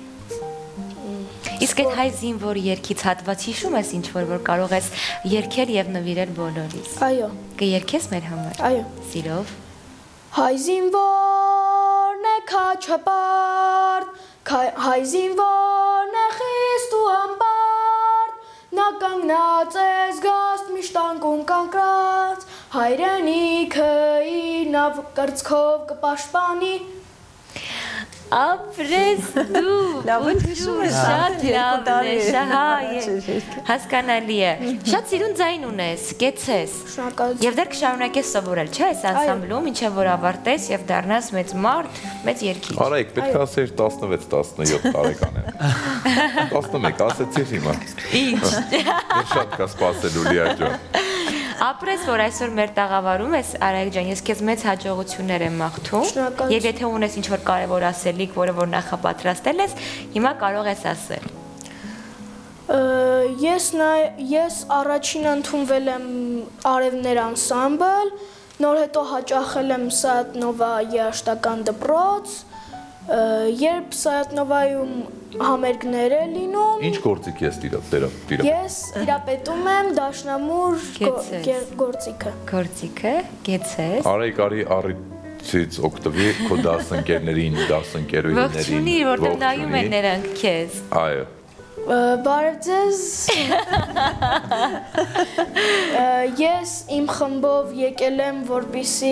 Իսկ այդ հայ զինվոր երգից հատված հիշում ես ինչ-որ որ կարող ես երգել եւ նվիրել բոլորիս։ Այո։ Կերգես մեր համար։ Այո։ Սիրով։ Հայ զինվորն է քաչապարտ, հայ զինվորն է խիստ ու ամբարտ, նա կանգնած է զգաստ միշտ անկում կանգնած, հայրենիքը իր նավ կրծքով կպաշտպանի։ Ապրես դու։ Լավ հիշում ես, շատ լավ է, հասկանալի է։ Շատ սիրուն ձայն ունես, կեցես։ Շնորհակալություն։ Եվ դեռ կշարունակես սովորել, չէ՞, այս անսամբլում, ինչեւ որ ավարտես եւ դառնաս մեծ մարդ, մեծ երգիչ։ Արայիկ, պետք է ասեր 16-17 տարեկան եմ։ 11 ասեցիր հիմա։ Ինչ։ Դեռ շատ կա սպասելու Լիա ջան։ Ապրես, որ այսօր մեր տաղավարում ես, Արայիկ ջան, ես քեզ մեծ հաջողություններ եմ մաղթում։ Շնորհակալություն։ Եվ եթե ունես ինչ-որ կարևոր ասելիք, որը որ նախապատրաստել ես, հիմա կարող ես ասել։ Ես առաջին ընդունվել եմ Արևներ անսամբլ, նոր հետո հաճախել եմ Սայաթ-Նովա երաժշտական դպրոց, երբ Սայաթ-Նովայում համերգներ է լինում։ Ինչ գործիք ես տիրապետում։ Ես տիրապետում եմ դաշնամուր գործիքը։ Գործիքը, գեցես։ Արայիկ արի առիթից օգտվի քո դասընկերներին, դասընկերուհիներին։ Ողջունի, որտեղ նայում են նրանք քեզ։ Այո։ Բարև ձեզ։ Ես իմ խմբով եկել եմ, որպեսզի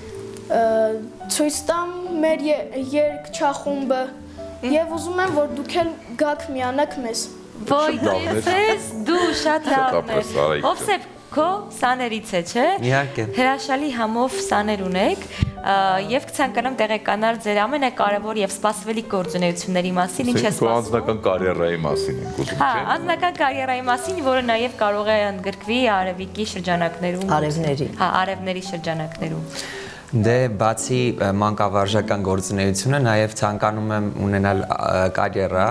ցույց տամ մեր երգչախումբը եւ ուզում եմ, որ դուք էլ գաք միանաք մեզ։ Ոյ, դες դու շատ լավն Շատ ես։ Ովսեփ քո սաներից է, չէ՞։ Իհարկե։ Հրաշալի համով սաներ ունեք եւ կցանկանամ տեղեկանալ ձեր ամենակարևոր եւ սպասվելի գործունեությունների մասին, ինչ է Քո սպասվում։ անձնական կարիերայի մասին ենք ուզում, Հա, չէ՞։ անձնական կարիերայի մասին, որը նաեւ կարող է ընդգրկվի արևիկի շրջանակներում։ Արևների։ Հա, արևների շրջանակներում։ Դե բացի մանկավարժական գործունեությունը, նաև ցանկանում եմ ունենալ կարիերա,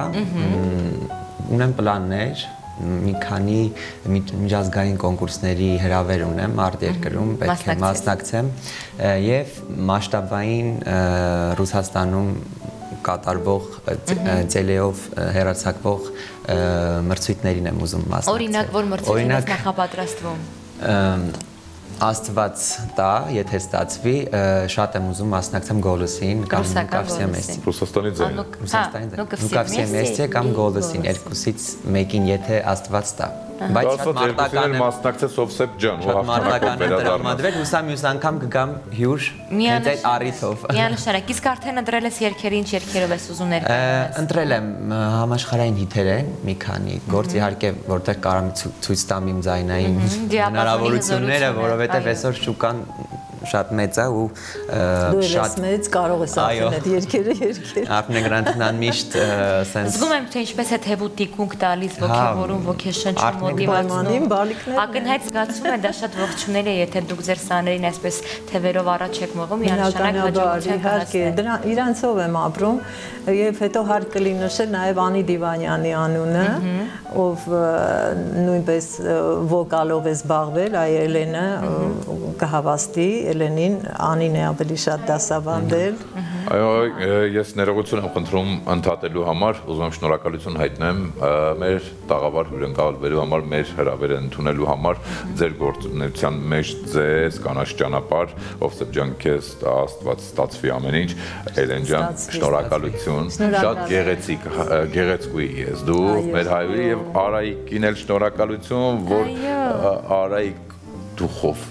ունեմ պլաններ, մի քանի միջազգային կոնկուրսների հրավեր ունեմ արտերկրում, պետք է մասնակցեմ եւ մասշտաբային Ռուսաստանում կատարվող ծելեով հեռարձակվող մրցույթներին եմ ուզում մասնակցել։ Օրինակ, որ մրցույթին ես նախապատրաստվում։ Աստված տա, եթե ստացվի, շատ եմ ուզում մասնակցեմ Գոլոսին կամ Կավսիամեսին։ Ռուսաստանի ձայնը։ Ռուսաստանի ձայնը։ Կավսիամեսի կամ Գոլոսին, երկուսից մեկին, եթե Աստված տա։ Բայց շատ մարտական եմ մասնակցես Ովսեփ ջան, շատ մարտական եմ տրամադրել, մյուս անգամ կգամ հյուր հենց այդ առիթով։ Միանշանակ, իսկ արդեն ընտրել ես երգերը, ինչ երգերով ես ուզում ներկայանալ։ Ընտրել եմ համաշխարհային հիթեր են, մի քանի գործ իհարկե, որտեղ կարամ ցույց տամ իմ ձայնային հնարավորությունները, որովհետև այսօր շուկան շատ մեծ է ու շատ մեծ կարող ես արդեն այդ երգերը երգել։ Արփնե Գրանտինան միշտ սենց Զգում եմ, թե ինչպես է թեվու տիկունք տալիս, ոգևորում, ոգեշնչում, մոտիվացնում։ Ակնհայտ զգացում է, դա շատ ողջունել է, եթե դուք ձեր սաներին այսպես թևերով առաջ եք մղում, միանշանակ հաջողության կհասնեք։ Իրանցով եմ ապրում եւ հետո հարկ կլինի նշել նաեւ Անի Դիվանյանի անունը, ով նույնպես վոկալով է զբաղվել, այ Էլենը կհավաստի, Էլենին Անին է ավելի շատ դասավանդել։ Այո, ես ներողություն եմ խնդրում ընդհատելու համար, ուզում եմ շնորհակալություն հայտնեմ մեր տաղավար հյուրընկալվելու համար, մեր հրավերը ընդունելու համար, ձեր գործունեության մեջ ձեզ կանաչ ճանապարհ, Ովսեփ ջան, քեզ Աստված ստացվի ամեն ինչ, Էլեն ջան, շնորհակալություն, շատ գեղեցկուի ես դու, մեր հայրի եւ Արայիկին էլ շնորհակալություն, որ Արայիկ դուխով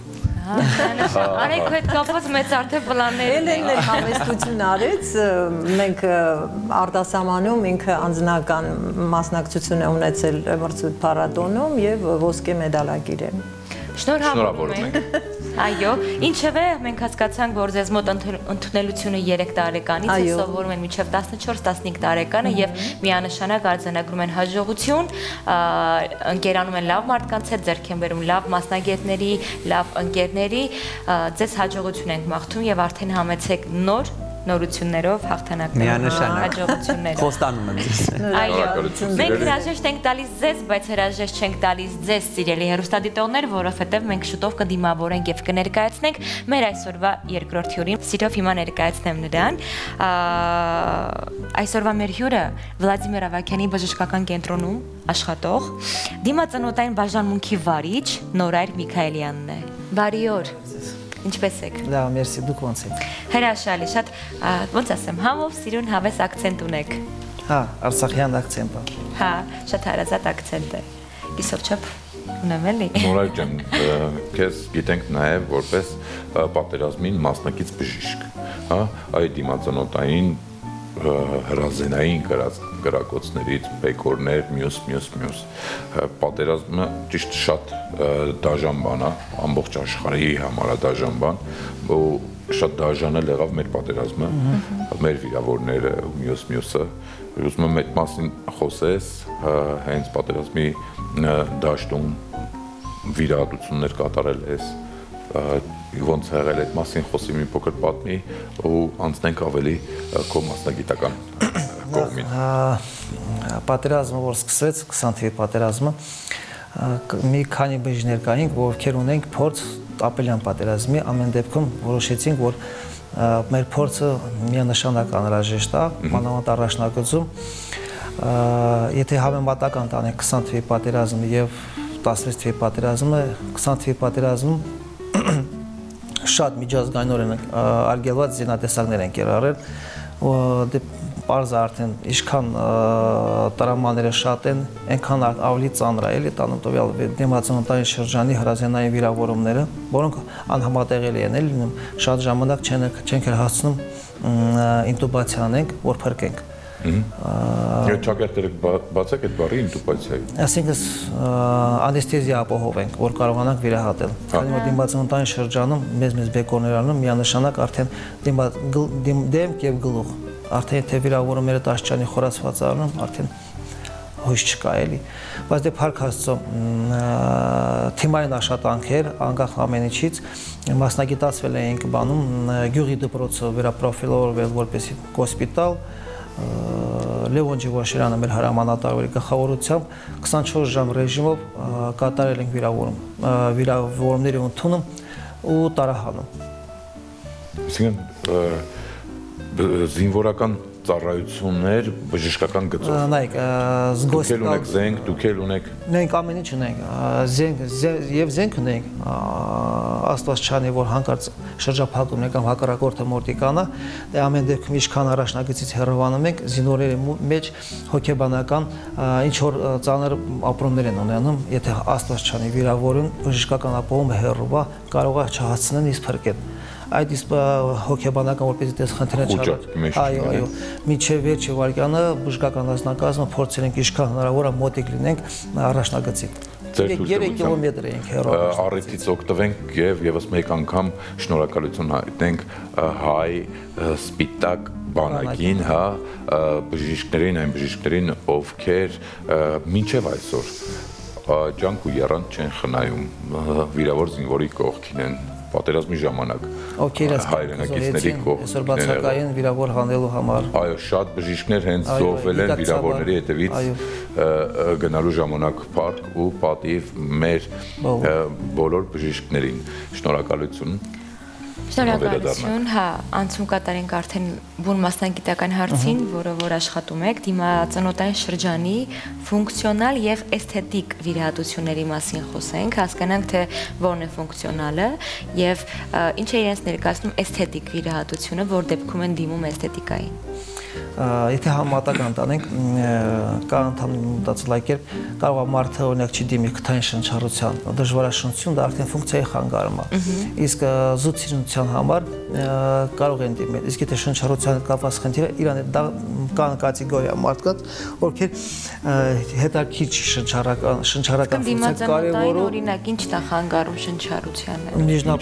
Արեք հետ կապված մեծ արդեն պլաններ Էլենն էլ համեստություն արեց, մենք արտասահմանում ինքը անձնական մասնակցություն է ունեցել մրցույթ փառատոնում եւ ոսկե մեդալակիր է։ Շնորհավորում ենք։ Այո, ինչևէ մենք հասկացանք, որ ձեզ մոտ ընդունելությունը 3 տարեկանից է, սովորում են մինչև 14-15 տարեկանը եւ միանշանակ արձանագրում են հաջողություն, ընկերանում են լավ մարդկանց հետ, ձեռք են բերում լավ մասնագետների, լավ ընկերների, ձեզ հաջողություն ենք մաղթում եւ արդեն համեցեք նորություններով, հաղթանակներով, հաջողություններով։ Խոստանում եմ ձեզ։ Այո, մենք հրաժեշտ ենք տալիս ձեզ, բայց հրաժեշտ չենք տալիս ձեզ, սիրելի հեռուստադիտողներ, որովհետև մենք շուտով կդիմավորենք եւ կներկայացնենք մեր այսօրվա երկրորդ հյուրին։ Սիրով հիմա ներկայացնեմ նրան։ Այսօրվա մեր հյուրը Վլադիմիր Ավագյանի բժշկական կենտրոնում աշխատող դիմացանոթային բաժանմունքի վարիչ Նորայր Միքայելյանն է։ Բարի օր։ Ինչպե՞ս եք։ Լավ, մերսի, դուք ո՞նց եք։ Հրաշալի, շատ ոնց ասեմ, համով սիրուն հավես ակցենտ ունեք։ Հա, արցախյան ակցենտ է։ Հա, շատ հարազատ ակցենտ է։ Իսով չափ ունեմ էլի։ Նորայր ջան, քեզ գիտենք նաև որպես պատերազմին մասնակից բժիշկ, հա, այդ դիմացանոթային հրազենային գրակոծներից բեկորներ, մյուս պատերազմը ճիշտ շատ դաժան բան է, ամբողջ աշխարհի համար է դաժան բան, ու շատ դաժան էլ եղավ մեր պատերազմը, մեր վիրավորները ու մյուսը, ուզում եմ այդ մասին խոսես, հենց պատերազմի դաշտում վիրահատություններ կատարել ես, ոնց եղել այդ մասին խոսի մի փոքր պատմի ու անցնենք ավելի քո մասնագիտական կողմին։ Պատերազմը որ սկսվեց 20 թվականի պատերազմը մի քանի բժիշկներ կային, ովքեր ունենք փորձ ապելյան պատերազմի, ամեն դեպքում որոշեցինք, որ մեր փորձը միանշանակ անհրաժեշտ է, մանավանդ առաջնագծում, եթե համեմատական տանենք 20 թվականի պատերազմը եւ 16 թվականի պատերազմը, 20 թվականի պատերազմում շատ միջազգայինորեն արգելված զինատեսակներ են կիրառել, պարզ արդեն ինչքան տրավմաները շատ են, այնքան ավելի ծանր է էլի տանում տվյալ դիմացանոթային շրջանի հրազենային վիրավորումները, որոնք անհամատեղելի են էլի լինում, շատ ժամանակ չենք հասցնում ինտուբացիա անենք, որ փրկենք։ Չակերտերը բացեք այդ բառի ինտուբացիայի։ Այսինքն անեստեզիա ապահովենք, որ կարողանանք վիրահատել։ Քանի որ դիմացանոթային շրջանում մեծ բեկորներ անում, միանշանակ արդեն դեմք եւ գլուխ, արդեն եթե վիրավորումները տաշճանի խորացված առնում, արդեն հույս չկա էլի։ Բայց դե փառք Աստծո, թիմային աշխատանքեր, անկախ ամեն ինչից մասնագիտացվել էինք բանում, գյուղի դպրոցը վերապրոֆիլավորվել որպես հոսպիտալ, Լևոն Ջիվաշյանը մեր հրամանատարի գլխավորությամբ 24 ժամ ռեժիմով կատարել ենք վիրավորումների ընդունում ու տարահանում։ Այսինքն զինվորական ծառայություններ բժշկական գծով։ Նայեք, Դուք ունեք զենք, դուք ունեք։ Մենք ամեն ինչ ունենք, զենք ունենք, Աստված չանի, որ հանկարծ շրջափակում ենք կամ հակառակորդը մորտիկանա, դե ամեն դեպքում ինչքան առաջնագծից հեռվանում ենք, զինվորների մեջ հոգեբանական ինչ որ ծանր ապրումներ են ունենում, եթե Աստված չանի վիրավորում, բժշկական ապահովումը հեռու է, կարող է չհասցնեն իսկ փրկել։ Այդ իսկ հոգեբանական որպեսզի դες խնդիրը չառաջի։ Այո, միջև վերջի վարկյանը բժշկական անձնակազմը փորձել ենք ինչքան հնարավոր է մոտիկ լինենք առաջնագծին։ 3 կիլոմետր ենք հեռու։ Առիթից օգտվենք եւ եւս մեկ անգամ շնորհակալություն հայտնենք հայ սպիտակ բանակին, հա, բժիշկներին, այն բժիշկներին, ովքեր մինչև այսօր ջանք ու եռանդ չեն խնայում, վիրավոր զինվորի կողքին են պատերազմի ժամանակ հայրենակիցների կողքին այսօր բացակային վիրավոր հանելու համար։ Այո, շատ բժիշկներ հենց զոհվել են վիրավորների հետևից գնալու ժամանակ փառք ու պատիվ մեր բոլոր բժիշկներին։ Շնորհակալություն։ Շնորհակալություն, հա, անցում կատարենք արդեն բուն մասնագիտական հարցին, որը որ աշխատում եք, դիմացանոթային շրջանի ֆունկցիոնալ եւ էսթետիկ վիրահատությունների մասին խոսենք, հասկանանք թե որն է ֆունկցիոնալը եւ ինչ է իրենց ներկայացնում էսթետիկ վիրահատությունը, որ դեպքում են դիմում էսթետիկային։ եթե համատական տանենք, կա ընդհանուր մտածելակերպ, կարող է մարդը օրինակ չդիմի քթային շնչառության դժվարաշնչություն, դա արդեն ֆունկցիայի խանգարում է։ Իսկ զուտ սիրունության համար կարող են դիմել։ Իսկ եթե շնչառության կապված խնդիրը իրան դա կան կատեգորիա մարդկանց, ովքեր հետաքրքիր շնչառական ֆունկցիա կարևորում, օրինակ ինչ դա խանգարում շնչառությանը։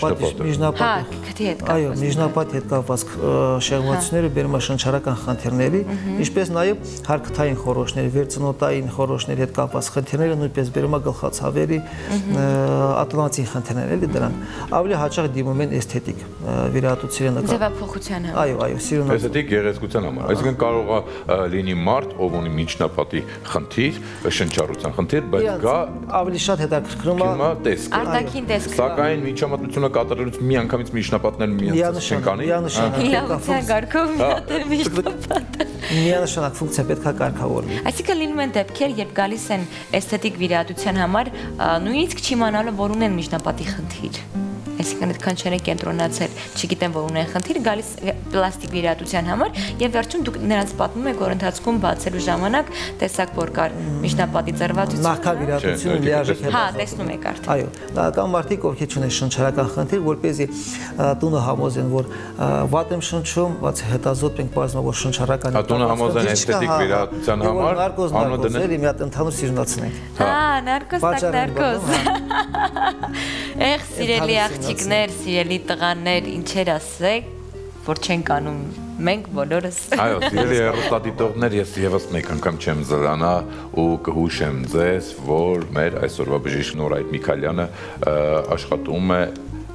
Միջնապատի հետ կապված շեղմությունները բերում է շնչառական խնդիրների, ինչպես նաև հարքթային խորոշների, վերծնոտային խորոշների հետ կապված խնդիրները նույնպես բերում է գլխացավերի, ատլանտին խնդիրներ, էլի դրանք։ Ավելի հաճախ դիմում են էսթետիկ վիրահատությունների ձևափոխության համար։ Այո, սիրունացում։ Էսթետիկ գեղեցկության համար։ Այսինքն կարող է լինի մարդ, ով ունի միջնապատի խնդիր, շնչառության խնդիր, բայց գա ավելի շատ հետաքրքրում է տեսքը։ Արտաքին տեսքը։ Սակայն միջամտությունը կատարելուց միանգամից միջնապատներն միանգամից չեն կանի։ Իրավության գարկով միջնապատը։ Միանշանակ ֆունկցիա պետք է կարգավորվի։ Այսինքն լինում են դեպքեր, երբ գալիս են էսթետիկ վիրահատության համար, նույնիսկ չիմանալը, որ ունեն միջնապատի խնդիր։ Այսինքն այդքան չեն կենտրոնացել, չգիտեն, որ ունեն խնդիր, գալիս պլաստիկ վիրահատության համար եւ վերջում դուք նրանց պատմում եք, որ ընթացքում բացելու ժամանակ տեսակ որ կար միջնապատի ծրվածություն։ Նախքան վիրահատությունը լիարժեք Հա, տեսնում եք արդեն։ Այո, կան մարդիկ, ովքեր ունեն շնչառական խնդիր, որպեսզի տունը համոզեն, որ վատ եմ շնչում, բայց հետազոտում ենք բարձր որ շնչառական է։ Տունը համոզեն էսթետիկ վիրահատության համար, անունը դնել մի հատ ընդհանուր սիրունացնենք։ Հա, նարկոս։ Եղ սիրելի աղջիկներ, սիրելի տղաներ, ինչեր ասեք, որ չենք անում մենք բոլորս։ Այո, սիրելի հեռուստադիտողներ, ես եւս մեկ անգամ չեմ զրանա ու կհուշեմ ձեզ, որ մեր այսօրվա բժիշկ Նորայր Միքայելյանը աշխատում է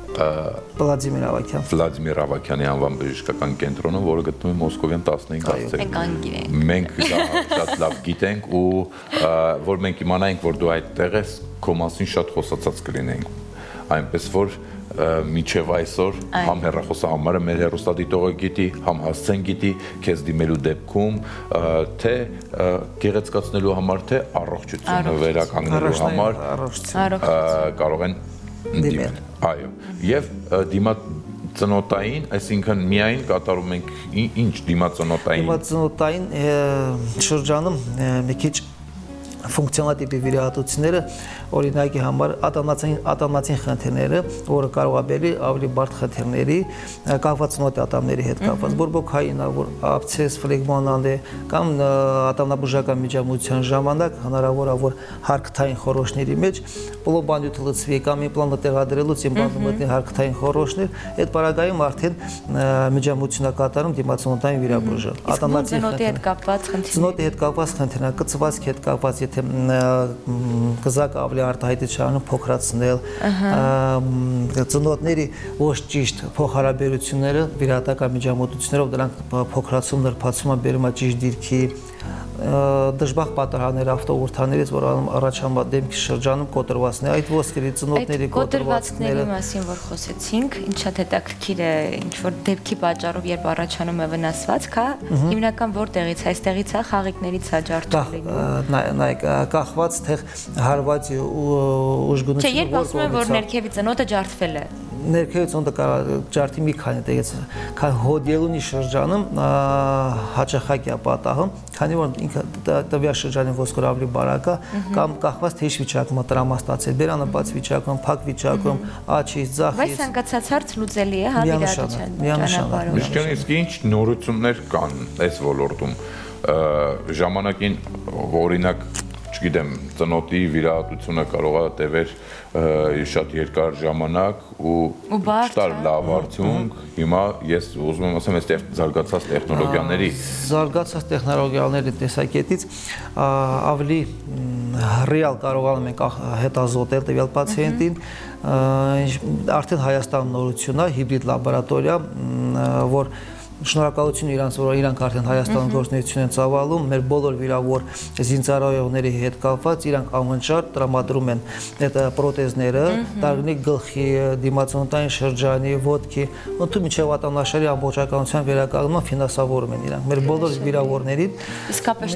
Վլադիմիր Ավագյանի անվան բժշկական կենտրոնում, որը գտնվում է Մոսկովյան 15 գծեր։ Մենք դա շատ լավ գիտենք ու որ մենք իմանայինք, որ դու այդտեղ ես, քո մասին շատ խոսացած կլինենք։ Այնպես որ միջև այսօր համ հեռախոսահամարը մեր հեռուստադիտողը գիտի, համ հասցեն գիտի, քեզ դիմելու դեպքում թե գեղեցկացնելու համար, թե առողջությունը վերականգնելու համար կարող են դիմել։ Այո, եւ դիմացնոտային, այսինքն միայն կատարում ենք ինչ դիմացնոտային։ Դիմացնոտային շրջանում մի քիչ ֆունկցիոնալ վիրահատությունները օրինակի համար ատամնացին խնդիրները, որը կարող է բերել ավելի բարդ խնդիրների, կապված նոթ ատամների հետ կապված, բորբոքային, որ աբցես, ֆլեգմոնալ է, կամ ատամնաբուժական միջամտության ժամանակ հնարավոր է որ հարքթային խորոշների մեջ պլոբանյութը լցվի կամ իմպլանտը տեղադրելուց իմպլանտը մտնի հարքթային խորոշներ, այդ պարագայում արդեն միջամտություն է կատարում դիմացնոտային վիրաբույժը։ Ատամնացին հետ կապված խնդիրներ։ Ծնոտի հետ կապված խնդիրներ, կծվածքի հետ կապված, եթե կզակը ավելի արտահայտիչ անում փոքրացնել, ծնոտների ոչ ճիշտ փոխհարաբերությունները վիրահատական միջամտություններով դրանք փոքրացում, նրբացումը բերում է ճիշտ դիրքի, դժբախտ պատահարներ ավտոուրթաներից, որ առաջանում դեմքի շրջանում կոտրվածներ, այդ ոսկերի ծնոտների կոտրվածքների մասին որ խոսեցինք, ինչ շատ հետաքրքիր է, ինչ որ դեպքի պատճառով երբ առաջանում է վնասվածք, հա, հիմնական որտեղից, այստեղից է, խաղիկներից է ջարդում լինում։ Նայեք, կախված թե հարվածի ուժգնությունը չէ, երբ ասում են, որ ներքևի ծնոտը ջարդվել է։ Ներքևի ծնոտը կարող ջարդի մի քանի տեղից, քան հոդելունի շրջանում հաճախակի է պատահում, քանի որ ինքը տվյալ շրջանի ոսկորը ավելի բարակ է, կամ կախված թե ինչ վիճակում է տրամաստացել, բերանապած վիճակում, փակ վիճակում, աչից, ձախից։ Բայց ցանկացած հարց լուծելի է, հա, վիրահատության ճանապարհով։ Միշտ իսկ ինչ նորություններ կան այս ոլորտում ժամանակին օրինակ չգիտեմ, ծնոտի վիրահատությունը կարող է տևեր շատ երկար ժամանակ ու չտար լավ արդյունք։ Հիմա ես ուզում եմ ասեմ, այս զարգացած տեխնոլոգիաների տեսակետից ավելի ռեալ կարողանում ենք հետազոտել տվյալ պացիենտին, արդեն Հայաստանում նորություն է, հիբրիդ լաբորատորիա, որ շնորհակալություն իրանց, որ իրանք արդեն Հայաստանում գործունեություն են ծավալում, մեր բոլոր վիրավոր զինծառայողների հետ կապված իրանք անվճար տրամադրում են այդ պրոթեզները, տարբեր գլխի, դիմացնոտային շրջանի, ոտքի, ընդհանուր միջև ատամնաշարի ամբողջականության վերականգնումը ֆինանսավորում են իրանք։ Մեր բոլոր վիրավորներին իսկապես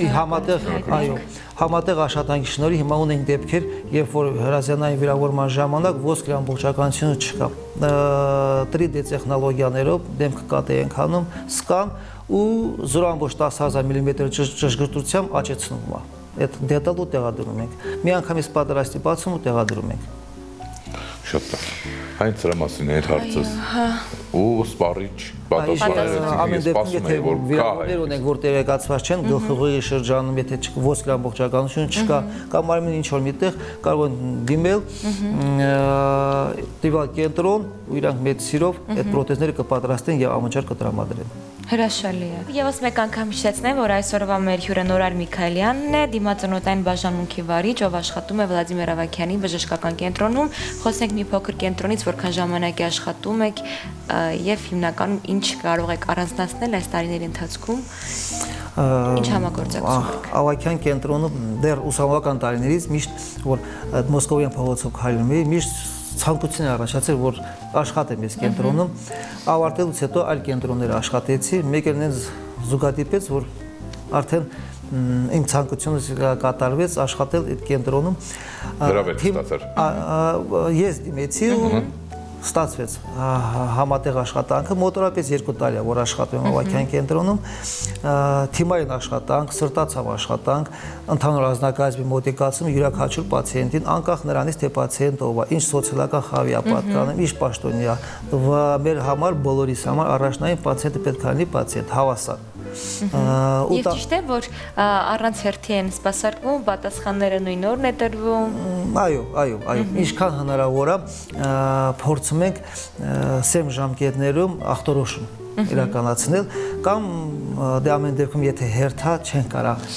համատեղ աշխատանքի շնորհիվ հիմա ունենք դեպքեր, երբ որ հրազենային վիրավորման ժամանակ ոսկրի ամբողջականությունը չկա։ 3D տեխնոլոգիաներով դեմքը կատե ենք անում, սկան ու 0.10,000 մմ ճշգրտությամբ աճեցնում է։ Այդ դետալը տեղադրում ենք։ Մի անգամից պատրաստի բացում ու տեղադրում ենք։ Շատ լավ։ Այն դրա մասին էր հարցս։ Ու սպառիչ ամեն դեպքում եթե վիրավորներ ունենք, որ տեղեկացված չեն, գլխուղի շրջանում, եթե ոսկր ամբողջականություն չկա, կամ մարմինը ինչ որ միտեղ կարող են դիմել տվյալ կենտրոն ու իրանք մեծ սիրով այդ պրոթեզները կպատրաստեն եւ անվճար կտրամադրեն։ Հրաշալի է։ Եվս մեկ անգամ հիշեցնեմ, որ այսօրվա մեր հյուրը Նորար Միքայելյանն է, դիմացօնոտային բաժանմունքի վարիչ, ով աշխատում է Վլադիմիր Ավագյանի բժշկական կենտրոնում։ Խոսենք մի փոքր կենտրոնից, որքան ժամանակ է աշխատում եք եւ հիմնականում ինչ կարող եք առանձնացնել այս տարիների ընթացքում։ Ինչ համագործակցություն եք։ Ավագյան կենտրոնում դեռ ուսանողական տարիներից միշտ որ Մոսկովյան փողոցով քայլում էի, միշտ ցանկություն առաջացել, որ աշխատեմ այս կենտրոնում, ավարտելուց հետո այլ կենտրոններ աշխատեցի, մեկը նենց զուգադիպեց, որ արդեն իմ ցանկությունը կատարվեց աշխատել այդ կենտրոնում։ Դրա վեր ստացար։ Ես դիմեցի ու ստացվեց համատեղ աշխատանքը, մոտորապես 2 տարի է, որ աշխատում եմ Ավագյան կենտրոնում, թիմային աշխատանք, սրտացավ աշխատանք, ընդհանուր անձնակազմի մոտիկացում յուրաքանչյուր պացիենտին, անկախ նրանից, թե պացիենտը ով է, ինչ սոցիալական խավի է պատկանում, ինչ պաշտոնի է, մեր համար, բոլորիս համար առաջնային պացիենտը պետք է լինի պացիենտ, հավասար։ Եվ ճիշտ է, որ առանց հերթի են սպասարկվում, պատասխանները նույն օրն է տրվում։ Այո, ինչքան հնարավոր է փորձում ենք սեմ ժամկետներում ախտորոշում իրականացնել կամ դե ամեն դեպքում եթե հերթա չեն կարող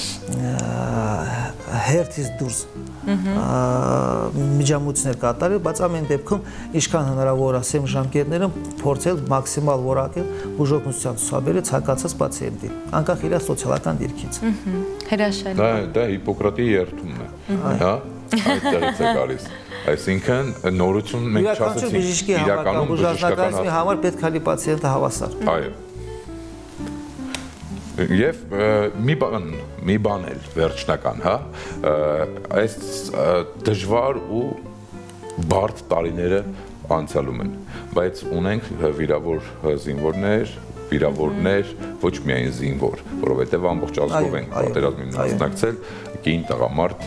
հերթից դուրս միջամուծներ կատարել, բայց ամեն դեպքում ինչքան հնարավոր է սեմ ժամկետներում փորձել մաքսիմալ որակել բուժօգնության ցուցաբերել ցանկացած պացիենտին, անկախ իր սոցիալական դիրքից։ Հրաշալի։ Դա Հիպոկրատի երթումն է, հա, այդտեղից է գալիս։ Այսինքն նորություն մենք չասեցինք իրականում բուժանձնակազմի համար պետք է լինի պացիենտը հավասար։ Այո։ Եվ մի բան էլ վերջնական, հա, այս դժվար ու բարդ տարիները անցյալում են, բայց ունենք վիրավոր զինվորներ, վիրավորներ, ոչ միայն զինվոր, որովհետև ամբողջ ազգով ենք պատերազմին մասնակցել, կին տղամարդ,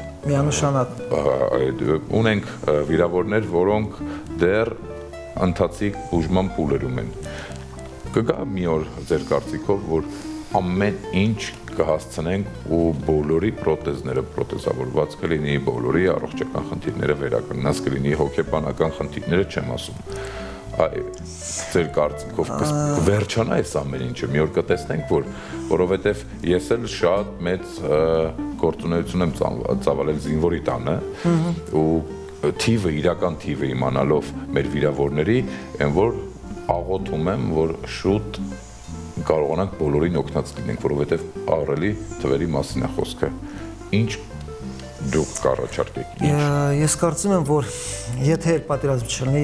միանշանակ ունենք վիրավորներ, որոնք դեռ ընթացիկ բուժման փուլերում են։ Կգա մի օր ձեր կարծիքով, որ ամեն ինչ կհասցնենք ու բոլորի պրոթեզները պրոթեզավորված կլինի, բոլորի առողջական խնդիրները վերականգնած կլինի, հոգեբանական խնդիրները չեմ ասում։ Ձեր կարծիքով կվերջանա այս ամեն ինչը, մի օր կտեսնենք, որովհետև ես էլ շատ մեծ գործունեություն եմ ծավալել զինվորի տանը ու թիվը, իրական թիվը իմանալով մեր վիրավորների, այն որ աղոթում եմ, որ շուտ կարողանանք բոլորին օգնած լինենք, որովհետև ահռելի թվերի մասին է խոսքը։ Ինչ դուք կառաջարկեք։ Ես կարծում եմ, որ եթե պատերազմ չլինի,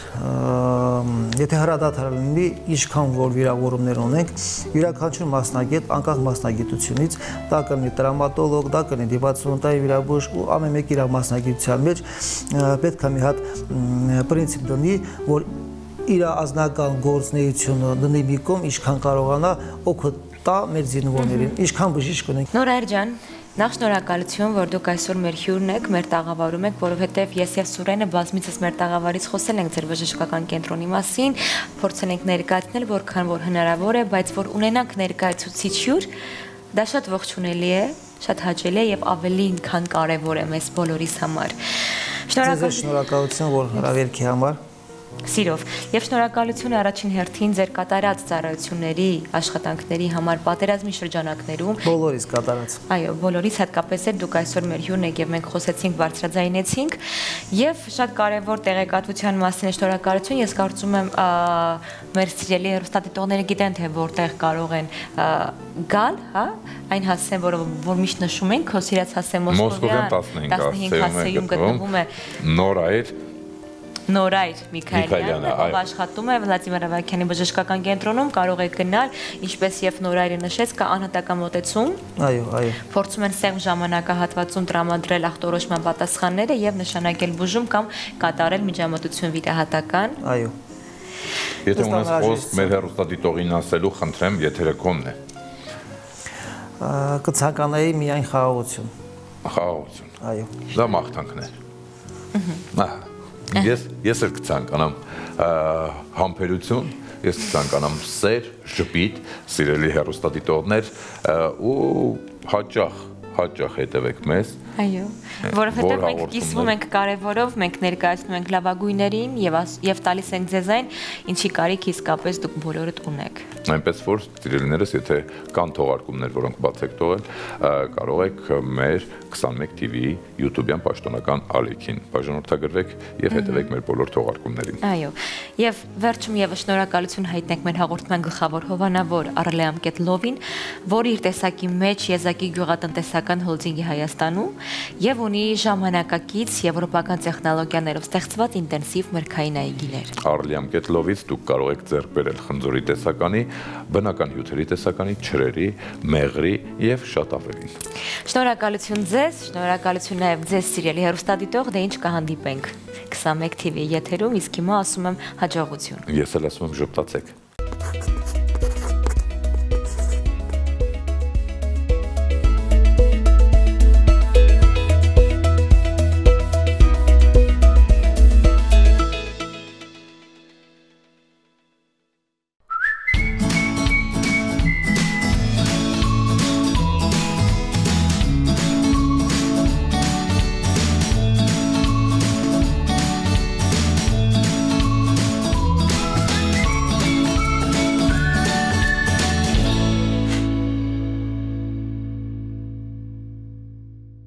եթե հրադադար լինի, ինչքան որ վիրավորումներ ունենք, յուրաքանչյուր մասնագետ, անկախ մասնագիտությունից, դա կլինի տրավմատոլոգ, դա կլինի դիմացօնոտային վիրաբույժ ու ամեն մեկ իր մասնագիտության մեջ պետք է մի հատ պրինցիպ դնի, որ իր ազնական գործունեությունը դնի մի կողմ, ինչքան կարողանա օգուտ տա մեր զինվորներին, ինչքան բժիշկ ունենք։ Նորայր ջան, նախ շնորհակալություն, որ դուք այսօր մեր հյուրն եք, մեր տաղավարում եք, որովհետև ես եւ Սուրենը բազմիցս մեր տաղավարից խոսել ենք ձեր բժշկական կենտրոնի մասին, փորձել ենք ներկայացնել որքան որ հնարավոր է, բայց որ ունենանք ներկայացուցիչ հյուր, դա շատ ողջունելի է, շատ հաճելի է եւ ավելին քան կարեւոր է մեզ բոլորիս համար։ Շնորհակալություն, որ հրավերքի համար։ Սիրով եւ շնորհակալություն առաջին հերթին ձեր կատարած ծառայությունների, աշխատանքների համար պատերազմի շրջանակներում։ Բոլորիս կատարած։ Այո, բոլորիս հատկապես էլ դուք այսօր մեր հյուրն եք եւ մենք խոսեցինք, բարձրաձայնեցինք եւ շատ կարեւոր տեղեկատվության մասին շնորհակալություն։ Ես կարծում եմ մեր սիրելի հեռուստադիտողները գիտեն թե որտեղ կարող են գալ, հա, այն հասցեն, որ միշտ նշում ենք, քո սիրած հասցեն Մոսկովյան 15 հասցեում գտնվում է Նորայր Միքայելյանը, ով աշխատում է Վլադիմիր Ավագյանի բժշկական կենտրոնում, կարող եք գնալ, ինչպես եւ Նորայրը նշեց, կա անհատական մոտեցում։ Այո։ Փորձում են սեղմ ժամանակահատվածում տրամադրել ախտորոշման պատասխանները եւ նշանակել բուժում կամ կատարել միջամտություն վիրահատական։ Այո։ Եթե ունես խոսք մեր հեռուստադիտողին ասելու, խնդրեմ, եթերը քոնն է։ Կցանկանայի միայն խաղաղություն։ Խաղաղություն։ Այո։ Դա մաղթանքն է։ Ես էլ կցանկանամ համբերություն, ես կցանկանամ սեր, ժպիտ, սիրելի հեռուստադիտողներ ու հաճախ հետևեք մեզ։ Այո, որովհետև մենք կիսվում ենք կարևորով, մենք ներկայացնում ենք լավագույններին եւ տալիս ենք ձեզ այն, ինչի կարիք իսկապես դուք բոլորդ ունեք։ Այնպես որ սիրելիներս, եթե կան թողարկումներ, որոնք բաց եք թողել, կարող եք մեր 21 TV-ի YouTube-յան պաշտոնական ալիքին բաժանորդագրվեք եւ հետևեք մեր բոլոր թողարկումներին։ Այո, եւ վերջում եւս շնորհակալություն հայտնենք մեր հաղորդման գլխավոր հովանավոր Արլեամ Կետլովին, որը իր տեսակի մեջ եզակի գյուղատնտեսական հոլդինգի Հայաստանում եւ ունի ժամանակակից եվրոպական տեխնոլոգիաներով ստեղծված ինտենսիվ մրգային այգիներ։ Արլեամ Կետլովից դուք կարող եք ձեռք բերել խնձորի տեսականի, բնական հյութերի տեսականի, չրերի, մեղրի եւ շատ ավելին։ Շնորհակալություն ձեզ, շնորհակալություն նաեւ ձեզ սիրելի հեռուստադիտող, դե ինչ կհանդիպենք 21 TV եթերում, իսկ հիմա ասում եմ հաջողություն։ Ես էլ ասում եմ ժպտացեք։